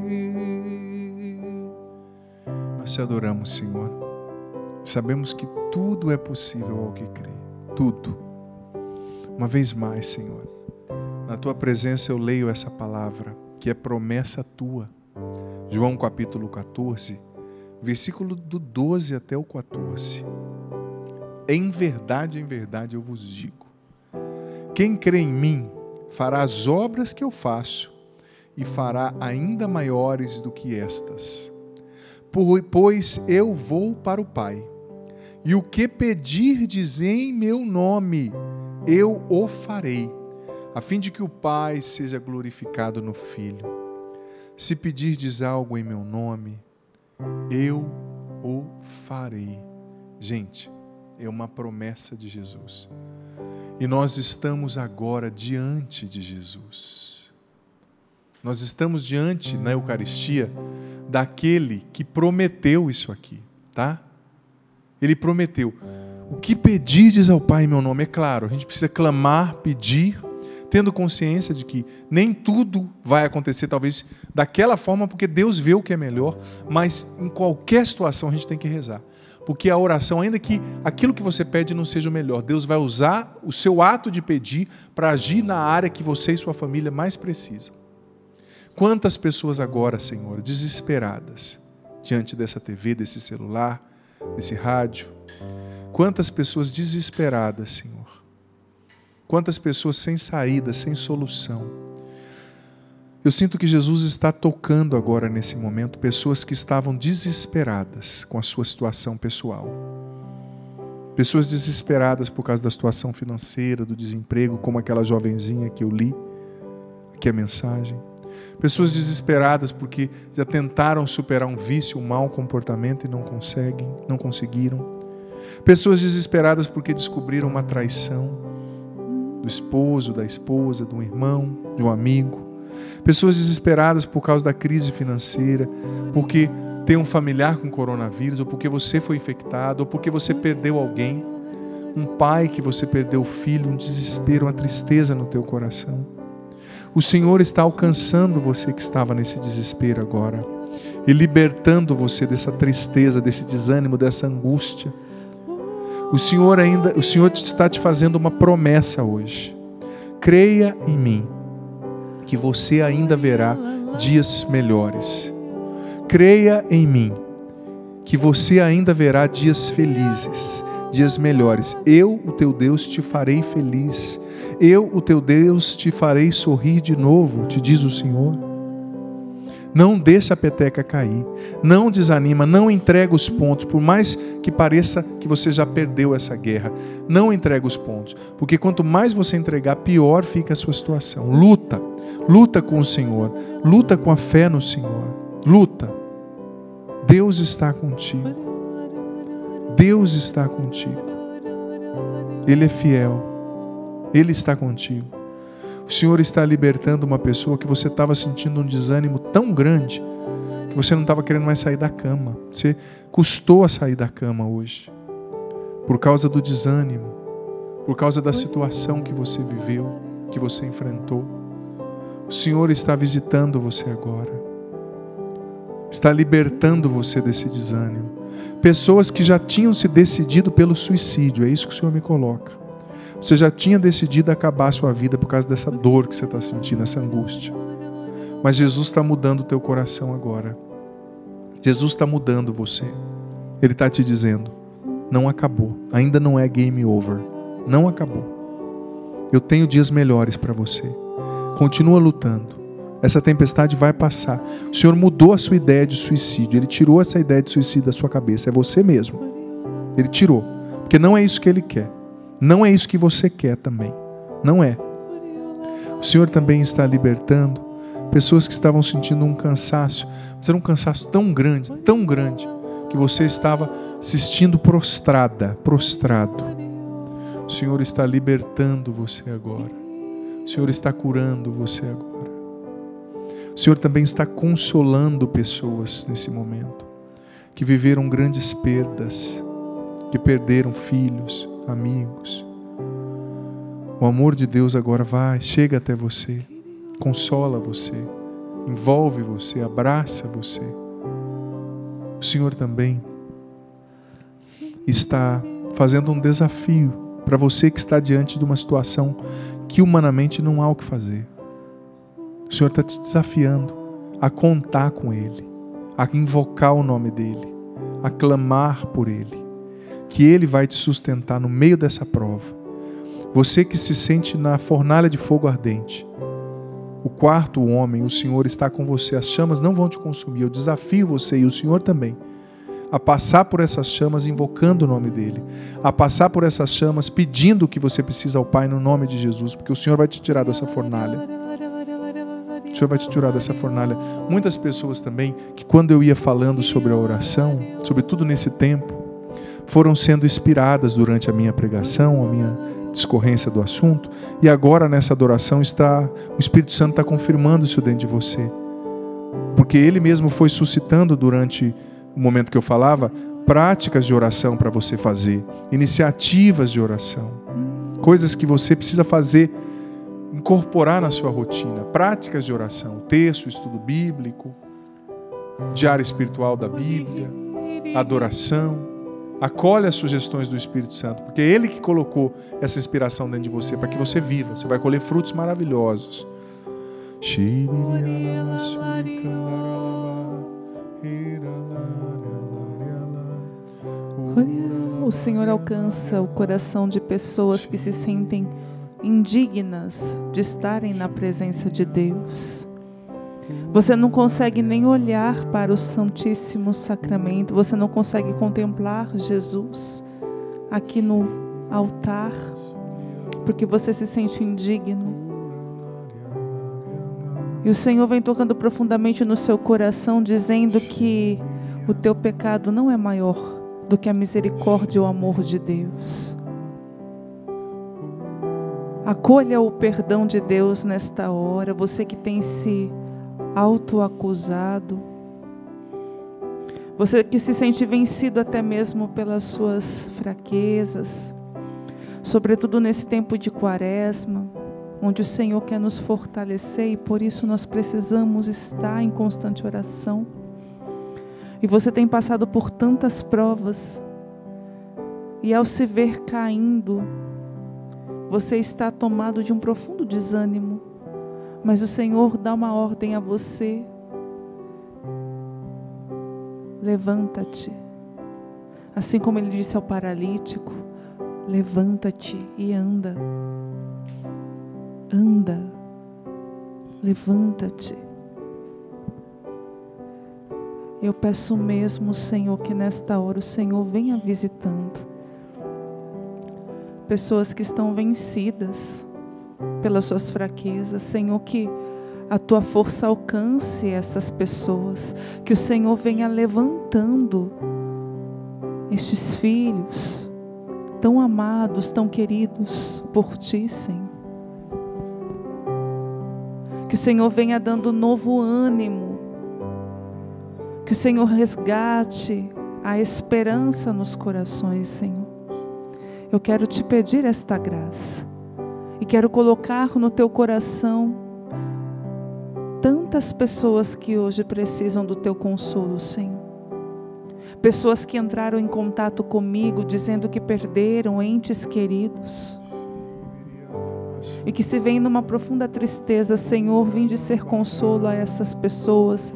Nós te adoramos, Senhor. Sabemos que tudo é possível ao que crê. Tudo. Uma vez mais, Senhor, na Tua presença eu leio essa palavra, que é promessa Tua. João capítulo quatorze, versículo do doze até o quatorze. Em verdade, em verdade eu vos digo, quem crê em mim fará as obras que eu faço e fará ainda maiores do que estas. Pois eu vou para o Pai, e o que pedirdes em meu nome, eu o farei, a fim de que o Pai seja glorificado no Filho. Se pedirdes algo em meu nome, eu o farei. Gente, é uma promessa de Jesus. E nós estamos agora diante de Jesus. Nós estamos diante, na Eucaristia, daquele que prometeu isso aqui, tá? Ele prometeu. O que pedirdes ao Pai em meu nome? É claro, a gente precisa clamar, pedir, tendo consciência de que nem tudo vai acontecer, talvez, daquela forma, porque Deus vê o que é melhor, mas em qualquer situação a gente tem que rezar. Porque a oração, ainda que aquilo que você pede não seja o melhor, Deus vai usar o seu ato de pedir para agir na área que você e sua família mais precisam. Quantas pessoas agora, Senhor, desesperadas, diante dessa T V, desse celular, desse rádio, quantas pessoas desesperadas, Senhor, quantas pessoas sem saída, sem solução. Eu sinto que Jesus está tocando agora nesse momento pessoas que estavam desesperadas com a sua situação pessoal. Pessoas desesperadas por causa da situação financeira, do desemprego, como aquela jovenzinha que eu li, aqui a mensagem. Pessoas desesperadas porque já tentaram superar um vício, um mau comportamento e não conseguem, não conseguiram. Pessoas desesperadas porque descobriram uma traição do esposo, da esposa, de um irmão, de um amigo. Pessoas desesperadas por causa da crise financeira, porque tem um familiar com coronavírus, ou porque você foi infectado, ou porque você perdeu alguém. Um pai que você perdeu o filho, um desespero, uma tristeza no teu coração. O Senhor está alcançando você que estava nesse desespero agora e libertando você dessa tristeza, desse desânimo, dessa angústia. O Senhor ainda, o Senhor está te fazendo uma promessa hoje. Creia em mim, que você ainda verá dias melhores. Creia em mim, que você ainda verá dias felizes, dias melhores. Eu, o teu Deus, te farei feliz. Eu, o teu Deus, te farei sorrir de novo, te diz o Senhor. Não deixa a peteca cair, não desanima, não entrega os pontos, por mais que pareça que você já perdeu essa guerra, não entrega os pontos, porque quanto mais você entregar, pior fica a sua situação. Luta, luta com o Senhor, luta com a fé no Senhor, luta. Deus está contigo, Deus está contigo, Ele é fiel, Ele está contigo. O Senhor está libertando uma pessoa que você estava sentindo um desânimo tão grande que você não estava querendo mais sair da cama. Você custou a sair da cama hoje por causa do desânimo, por causa da situação que você viveu, que você enfrentou. O Senhor está visitando você agora, está libertando você desse desânimo. Pessoas que já tinham se decidido pelo suicídio, é isso que o Senhor me coloca. Você já tinha decidido acabar a sua vida por causa dessa dor que você está sentindo, essa angústia. Mas Jesus está mudando o teu coração agora. Jesus está mudando você. Ele está te dizendo, não acabou. Ainda não é game over. Não acabou. Eu tenho dias melhores para você. Continua lutando. Essa tempestade vai passar. O Senhor mudou a sua ideia de suicídio. Ele tirou essa ideia de suicídio da sua cabeça. É você mesmo. Ele tirou. Porque não é isso que Ele quer. Não é isso que você quer também. Não é. O Senhor também está libertando pessoas que estavam sentindo um cansaço. Mas era um cansaço tão grande, tão grande, que você estava se sentindo prostrada, prostrado. O Senhor está libertando você agora. O Senhor está curando você agora. O Senhor também está consolando pessoas nesse momento, que viveram grandes perdas, que perderam filhos, amigos. O amor de Deus agora vai, chega até você, consola você, envolve você, abraça você. O Senhor também está fazendo um desafio para você que está diante de uma situação que humanamente não há o que fazer. O Senhor está te desafiando a contar com Ele, a invocar o nome dEle, a clamar por Ele, que Ele vai te sustentar no meio dessa prova. Você que se sente na fornalha de fogo ardente, o quarto homem, o Senhor está com você, as chamas não vão te consumir. Eu desafio você e o Senhor também a passar por essas chamas invocando o nome dEle, a passar por essas chamas pedindo o que você precisa ao Pai no nome de Jesus, porque o Senhor vai te tirar dessa fornalha. O Senhor vai te tirar dessa fornalha. Muitas pessoas também, que quando eu ia falando sobre a oração, sobretudo nesse tempo, foram sendo inspiradas durante a minha pregação, a minha discorrência do assunto, e agora nessa adoração está, o Espírito Santo está confirmando isso dentro de você, porque Ele mesmo foi suscitando durante o momento que eu falava, práticas de oração para você fazer, iniciativas de oração, coisas que você precisa fazer, incorporar na sua rotina, práticas de oração, texto, estudo bíblico, diário espiritual da Bíblia, adoração. Acolhe as sugestões do Espírito Santo, porque é Ele que colocou essa inspiração dentro de você, para que você viva. Você vai colher frutos maravilhosos. O Senhor alcança o coração de pessoas que se sentem indignas de estarem na presença de Deus. Você não consegue nem olhar para o Santíssimo Sacramento, você não consegue contemplar Jesus aqui no altar, porque você se sente indigno. E o Senhor vem tocando profundamente no seu coração, dizendo que o teu pecado não é maior do que a misericórdia e o amor de Deus. Acolha o perdão de Deus nesta hora, você que tem se autoacusado, você que se sente vencido até mesmo pelas suas fraquezas, sobretudo nesse tempo de quaresma, onde o Senhor quer nos fortalecer e por isso nós precisamos estar em constante oração. E você tem passado por tantas provas, e ao se ver caindo, você está tomado de um profundo desânimo, mas o Senhor dá uma ordem a você: levanta-te. Assim como Ele disse ao paralítico: levanta-te e anda. Anda, levanta-te. Eu peço mesmo, Senhor, que nesta hora o Senhor venha visitando pessoas que estão vencidas pelas suas fraquezas. Senhor, que a Tua força alcance essas pessoas, que o Senhor venha levantando estes filhos tão amados, tão queridos por Ti, Senhor. Que o Senhor venha dando novo ânimo, que o Senhor resgate a esperança nos corações, Senhor. Eu quero Te pedir esta graça e quero colocar no Teu coração tantas pessoas que hoje precisam do Teu consolo, Senhor. Pessoas que entraram em contato comigo dizendo que perderam entes queridos e que se veem numa profunda tristeza. Senhor, vim de ser consolo a essas pessoas,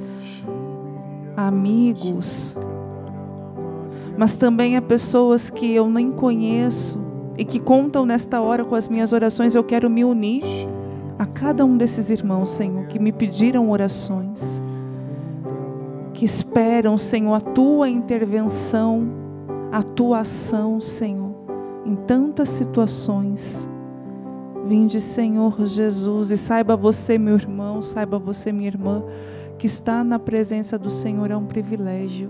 amigos, mas também a pessoas que eu nem conheço e que contam nesta hora com as minhas orações. Eu quero me unir a cada um desses irmãos, Senhor, que me pediram orações, que esperam, Senhor, a Tua intervenção, a Tua ação, Senhor, em tantas situações. Vinde, Senhor Jesus, e saiba você, meu irmão, saiba você, minha irmã, que estar na presença do Senhor é um privilégio.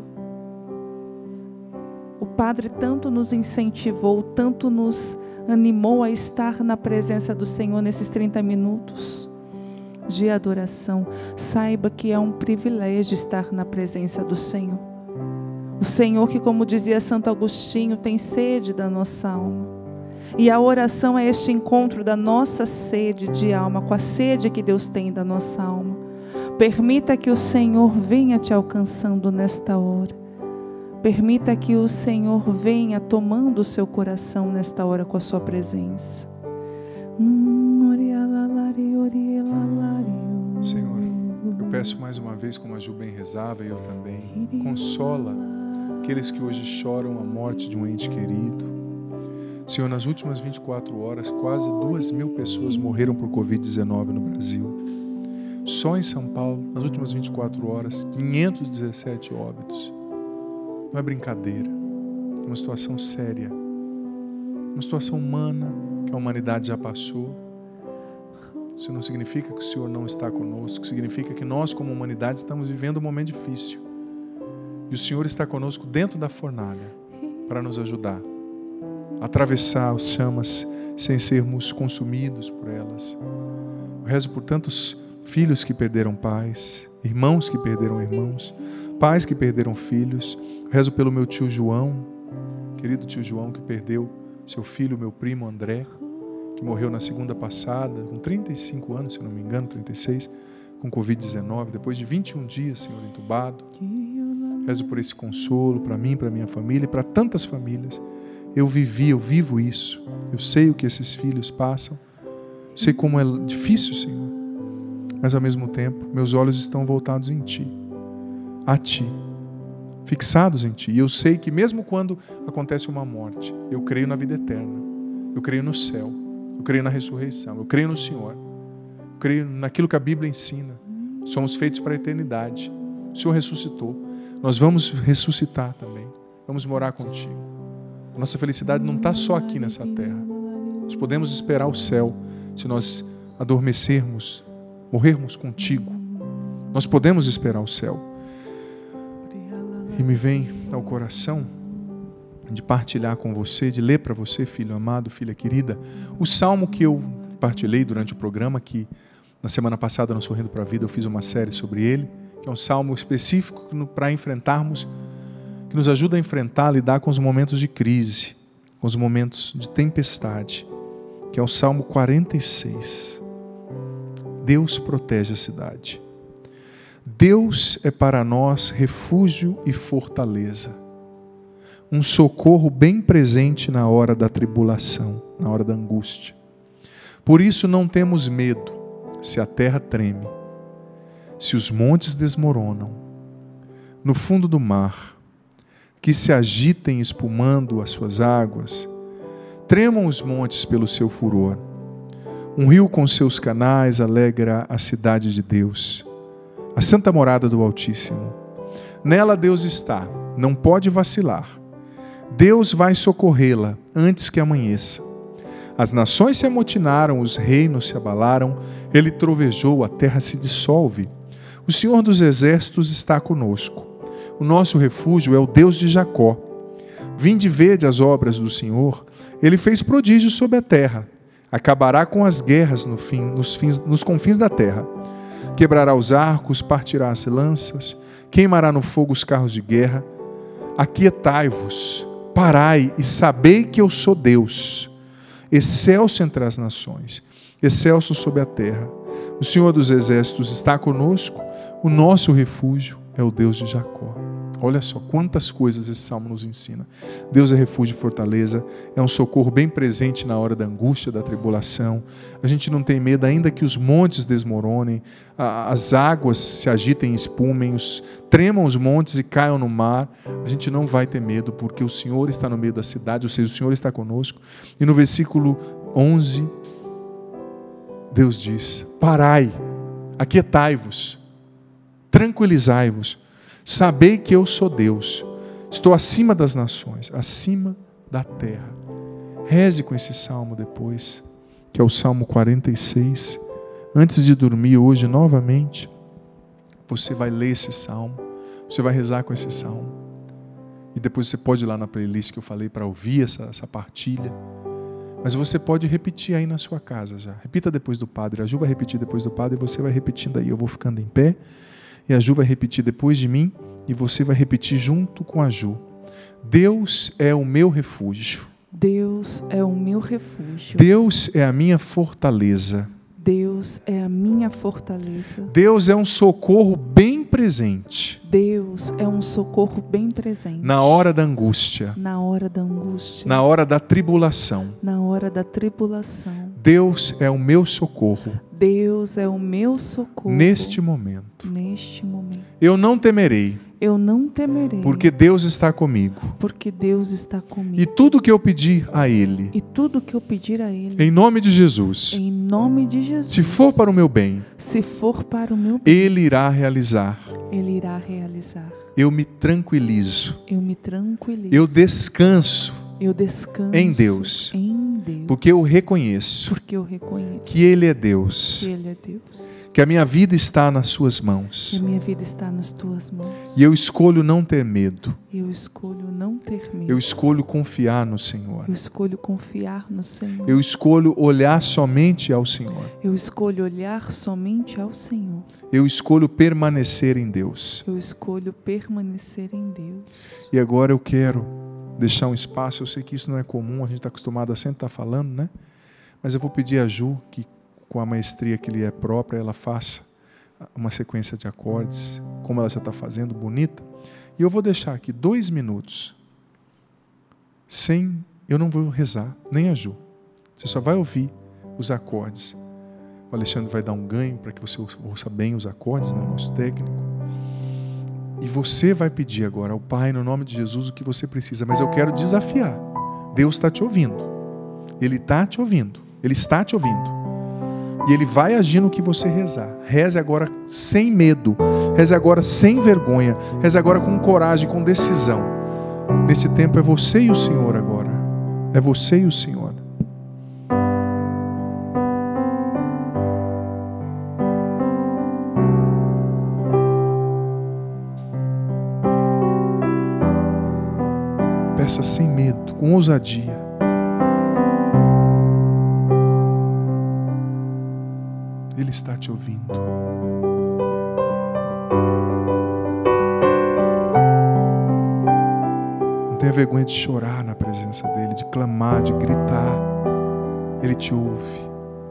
O Padre tanto nos incentivou, tanto nos animou a estar na presença do Senhor nesses trinta minutos de adoração. Saiba que é um privilégio estar na presença do Senhor. O Senhor que, como dizia Santo Agostinho, tem sede da nossa alma. E a oração é este encontro da nossa sede de alma com a sede que Deus tem da nossa alma. Permita que o Senhor venha te alcançando nesta hora. Permita que o Senhor venha tomando o seu coração nesta hora com a sua presença. Senhor, eu peço mais uma vez, como a Ju bem rezava e eu também, consola aqueles que hoje choram a morte de um ente querido. Senhor, nas últimas vinte e quatro horas, quase duas mil pessoas morreram por covid dezenove no Brasil. Só em São Paulo, nas últimas vinte e quatro horas, quinhentos e dezessete óbitos. Não é brincadeira, é uma situação séria, uma situação humana que a humanidade já passou. Isso não significa que o Senhor não está conosco, significa que nós, como humanidade, estamos vivendo um momento difícil. E o Senhor está conosco dentro da fornalha para nos ajudar a atravessar as chamas sem sermos consumidos por elas. Eu rezo por tantos filhos que perderam pais, irmãos que perderam irmãos, pais que perderam filhos. Eu rezo pelo meu tio João, querido tio João, que perdeu seu filho, meu primo André, que morreu na segunda passada, com trinta e cinco anos, se não me engano, trinta e seis, com covid dezenove, depois de vinte e um dias, Senhor, entubado. Rezo por esse consolo, para mim, para minha família e para tantas famílias. Eu vivi, eu vivo isso. Eu sei o que esses filhos passam. Sei como é difícil, Senhor. Mas ao mesmo tempo, meus olhos estão voltados em Ti, a Ti, fixados em Ti. E eu sei que mesmo quando acontece uma morte, eu creio na vida eterna. Eu creio no céu. Eu creio na ressurreição. Eu creio no Senhor. Eu creio naquilo que a Bíblia ensina. Somos feitos para a eternidade. O Senhor ressuscitou. Nós vamos ressuscitar também. Vamos morar contigo. A nossa felicidade não está só aqui nessa terra. Nós podemos esperar o céu se nós adormecermos morrermos contigo, nós podemos esperar o céu. E me vem ao coração de partilhar com você, de ler para você, filho amado, filha querida, o salmo que eu partilhei durante o programa, que na semana passada no Sorrindo para a Vida eu fiz uma série sobre ele, que é um salmo específico para enfrentarmos, que nos ajuda a enfrentar, a lidar com os momentos de crise, com os momentos de tempestade, que é o Salmo quarenta e seis. Deus protege a cidade. Deus é para nós refúgio e fortaleza, um socorro bem presente na hora da tribulação, na hora da angústia. Por isso não temos medo se a terra treme, se os montes desmoronam, no fundo do mar, que se agitem espumando as suas águas, tremam os montes pelo seu furor. Um rio com seus canais alegra a cidade de Deus, a santa morada do Altíssimo. Nela Deus está, não pode vacilar. Deus vai socorrê-la antes que amanheça. As nações se amotinaram, os reinos se abalaram, ele trovejou, a terra se dissolve. O Senhor dos exércitos está conosco. O nosso refúgio é o Deus de Jacó. Vinde vede as obras do Senhor, ele fez prodígios sobre a terra. Acabará com as guerras no fim, nos, fins, nos confins da terra. Quebrará os arcos, partirá as lanças, queimará no fogo os carros de guerra. Aquietai-vos, parai e sabei que eu sou Deus, excelso entre as nações, excelso sobre a terra. O Senhor dos exércitos está conosco, o nosso refúgio é o Deus de Jacó. Olha só quantas coisas esse salmo nos ensina. Deus é refúgio e fortaleza, é um socorro bem presente na hora da angústia, da tribulação. A gente não tem medo ainda que os montes desmoronem, as águas se agitem e espumem, os, tremam os montes e caiam no mar. A gente não vai ter medo porque o Senhor está no meio da cidade, ou seja, o Senhor está conosco. E no versículo onze, Deus diz: parai, aquietai-vos, tranquilizai-vos, sabei que eu sou Deus, estou acima das nações, acima da terra. Reze com esse salmo depois, que é o Salmo quarenta e seis. Antes de dormir hoje novamente, você vai ler esse salmo, você vai rezar com esse salmo. E depois você pode ir lá na playlist que eu falei para ouvir essa, essa partilha. Mas você pode repetir aí na sua casa já. Repita depois do padre. A Ju vai repetir depois do padre e você vai repetindo aí. Eu vou ficando em pé. E a Ju vai repetir depois de mim, e você vai repetir junto com a Ju. Deus é o meu refúgio. Deus é o meu refúgio. Deus é a minha fortaleza. Deus é a minha fortaleza. Deus é um socorro bem presente. Deus é um socorro bem presente. Na hora da angústia. Na hora da angústia. Na hora da tribulação. Na hora da tribulação. Deus é o meu socorro. Deus é o meu socorro. Neste momento. Neste momento. Eu não temerei. Eu não temerei. Porque Deus está comigo. Porque Deus está comigo. E tudo que eu pedir a Ele. E tudo que eu pedir a Ele. Em nome de Jesus. Em nome de Jesus. Se for para o meu bem. Se for para o meu bem. Ele irá realizar. Ele irá realizar. Eu me tranquilizo. Eu me tranquilizo. Eu descanso. Eu descanso em Deus. Em Deus. Porque eu reconheço. Porque eu reconheço. Que Ele é Deus. Que Ele é Deus. Que a minha vida está nas suas mãos. Que a minha vida está nas tuas mãos. E eu escolho não ter medo. Eu escolho não ter medo. Eu escolho confiar no Senhor. Eu escolho confiar no Senhor. Eu escolho olhar somente ao Senhor. Eu escolho olhar somente ao Senhor. Eu escolho permanecer em Deus. Eu escolho permanecer em Deus. E agora eu quero deixar um espaço. Eu sei que isso não é comum, a gente está acostumado a sempre estar falando, né? Mas eu vou pedir a Ju que, com a maestria que lhe é própria, ela faça uma sequência de acordes, como ela já está fazendo, bonita. E eu vou deixar aqui dois minutos, sem, eu não vou rezar, nem a Ju. Você só vai ouvir os acordes. O Alexandre vai dar um ganho para que você ouça bem os acordes, né, o nosso técnico. E você vai pedir agora ao Pai, no nome de Jesus, o que você precisa. Mas eu quero desafiar. Deus está te ouvindo. Ele está te ouvindo. Ele está te ouvindo. E Ele vai agir no que você rezar. Reze agora sem medo. Reze agora sem vergonha. Reze agora com coragem, com decisão. Nesse tempo é você e o Senhor agora. É você e o Senhor. Peça sem medo, com ousadia. Ele está te ouvindo. Não tenha vergonha de chorar na presença dele, de clamar, de gritar. Ele te ouve.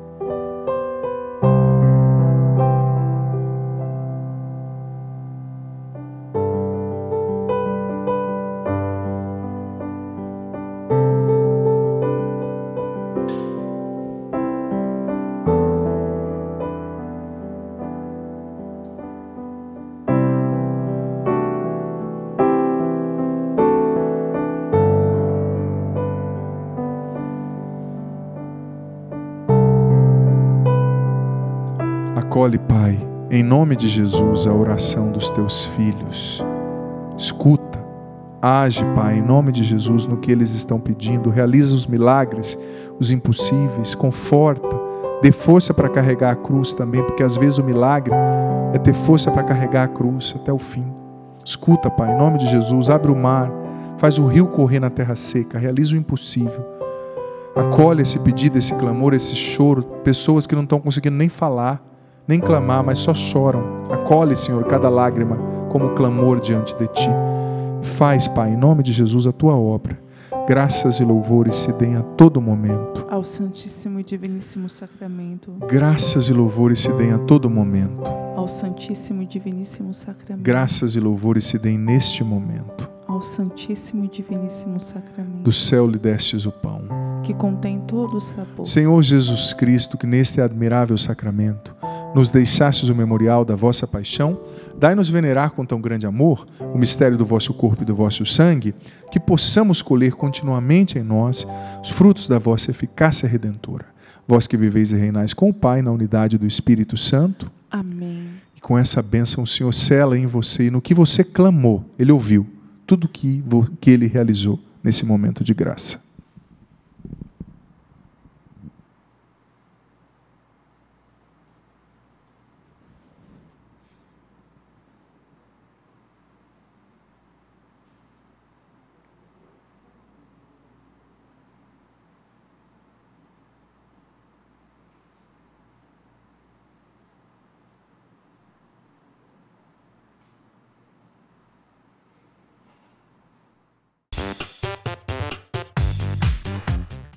Acolhe, Pai, em nome de Jesus, a oração dos teus filhos. Escuta, age, Pai, em nome de Jesus, no que eles estão pedindo. Realiza os milagres, os impossíveis, conforta, dê força para carregar a cruz também, porque às vezes o milagre é ter força para carregar a cruz até o fim. Escuta, Pai, em nome de Jesus, abre o mar, faz o rio correr na terra seca, realiza o impossível. Acolhe esse pedido, esse clamor, esse choro, pessoas que não estão conseguindo nem falar, nem clamar, mas só choram. Acolhe, Senhor, cada lágrima como clamor diante de Ti. E faz, Pai, em nome de Jesus, a Tua obra. Graças e louvores se deem a todo momento. Ao Santíssimo e Diviníssimo Sacramento. Graças e louvores se deem a todo momento. Ao Santíssimo e Diviníssimo Sacramento. Graças e louvores se deem neste momento. Ao Santíssimo e Diviníssimo Sacramento. Do céu lhe destes o pão, que contém todo o sabor. Senhor Jesus Cristo, que neste admirável sacramento nos deixastes o memorial da vossa paixão, dai-nos venerar com tão grande amor o mistério do vosso corpo e do vosso sangue, que possamos colher continuamente em nós os frutos da vossa eficácia redentora. Vós que viveis e reinais com o Pai na unidade do Espírito Santo. Amém. E com essa bênção o Senhor sela em você, e no que você clamou, Ele ouviu tudo que, que Ele realizou nesse momento de graça.